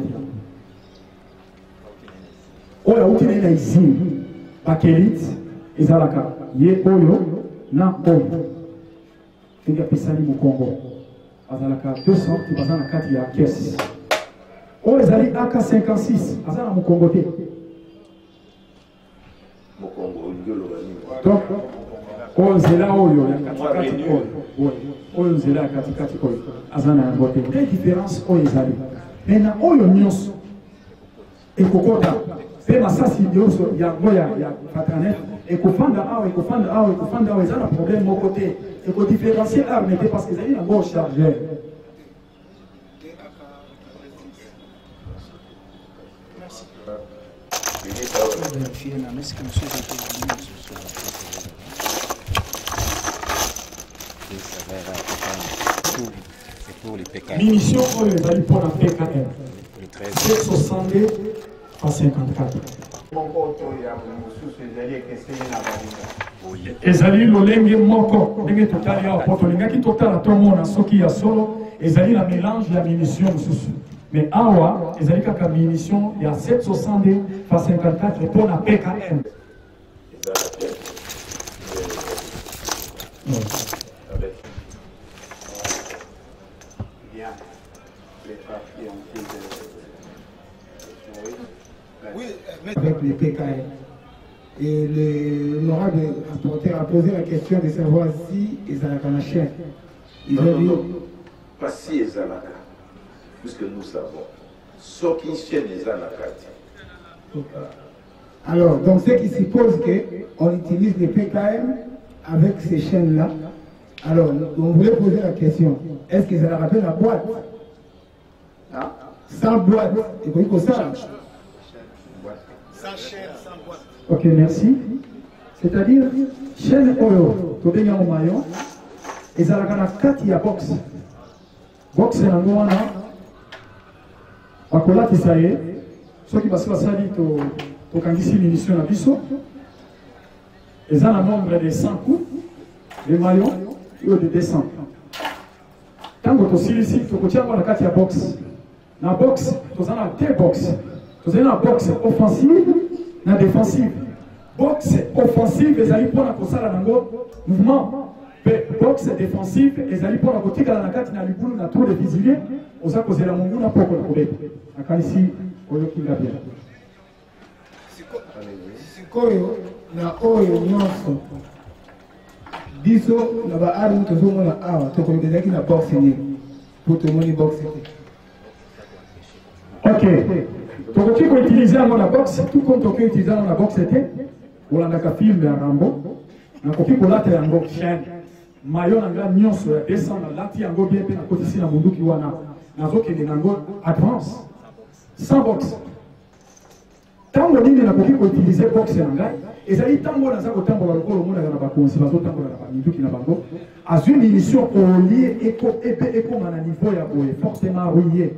Oya utile na izini bakelite ezalaka ye oyo na oyo. Tenga pesali mu Congo. Azalaka 200 qui passe dans la carte il y a caisse. Oh les alliés AK-56 azala mu Congo te. Mu Congo donc oh zela oyo ya katikati oyo. Oyo zela katikati oyo azana yango te. Quelle différence oyo ezali? Maintenant oyo nyonso ekokota pe masasi nyonso yango ya patranet ekofanda awa ezala problème moko te. Il faut différencier l'arme parce qu'ils ont un bon chargeur. Merci. Munitions pour les alliés pour la PKM. 762 à 54. Ezali lolenge moko ndenge totali awa po tolingaki totala tomona soki ya solo ezali na mélange ya munition mosusu mais awa ezali kaka munition ya 762 fa 54 mpo na PKM. Avec les PKM. Et l'honorable rapporteur a posé la question de savoir si Ezalaka na chaîne. Non. Pas si Ezalaka, puisque nous savons. Ce qui chaîne Ezalaka. Alors, donc ce qui suppose qu'on utilise les PKM avec ces chaînes-là. Alors, on voulait poser la question. Est-ce que ça rappelle la boîte? Hein? Sans boîte. Et puis, comme ça. Sans chaîne, sans boîte. Ok, merci. C'est-à-dire, chaîne oyo, tobenya au maillon, ezalaka na kati ya box. Box yango wana, bakolatisa ye, soki basi basali tokangisi munition na biso, eza na nombre de 100 coups, les maillons, yo de 200. Tango tosilisi, tokotia yango na kati ya box. Na box, toza na deux box. Toza na box offensive, na défensive. Boxe offensive ezali pona kosala nango mouvement pe boxe défensive ezali pona kotikala na kati na libulu na trou de fusilier oza kozela monguna poko na kobeta akanisi oyokinga bien sikoyo na oyo nyonso biso na baarme tozomona awa tokolobezaki na boxe nini po tomoni boxe te. Ok, tokoki koutilize yango na boxe tout comme tokoki utilize yango na boxe te. Olandaka film ya Rambo nakoki kolata yango chaîne mayo nanga nyonso ya 200 nalati yango bien mpe nakotisi na munduki wana nazokende nango advance sans boxe. Tango nini nakoki koutilize boxe na ngai ezali tango naza kotambola lokolo omonaka na bakonzi bazotambola na baminduki na bango azwi munition olie ekoma na niveau ya boye fortement rouillé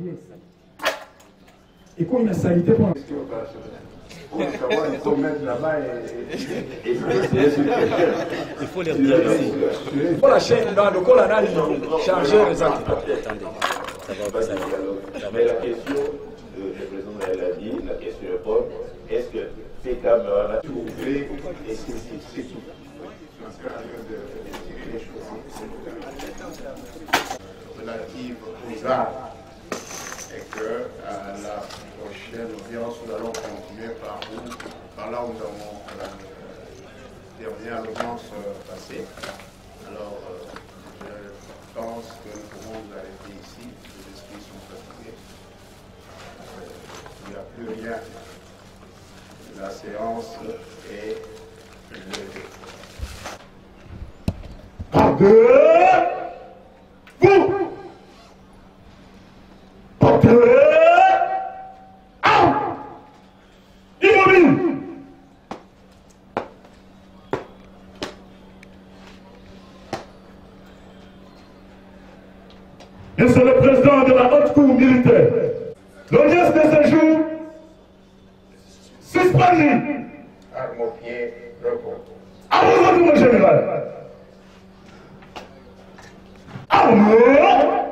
ekomi na salite mpona Il faut mettre là-bas et il faut les regarder. Pour la chaîne dans le col anal chargeur exact. Mais la question, le président l'a dit, la question est est-ce que ces caméras va trouver et c'est tout. Relative aux arts et que à la prochaine audience nous allons continuer par là où nous avons la dernière audience passée. Alors je pense que nous pouvons nous arrêter ici, les esprits sont fatigués. Il n'y a plus rien. La séance est levée. et c'est le président de la haute cour militaire. L'audience de ce jour suspendue. Arme au pied, repos. À vous, mon général. Arme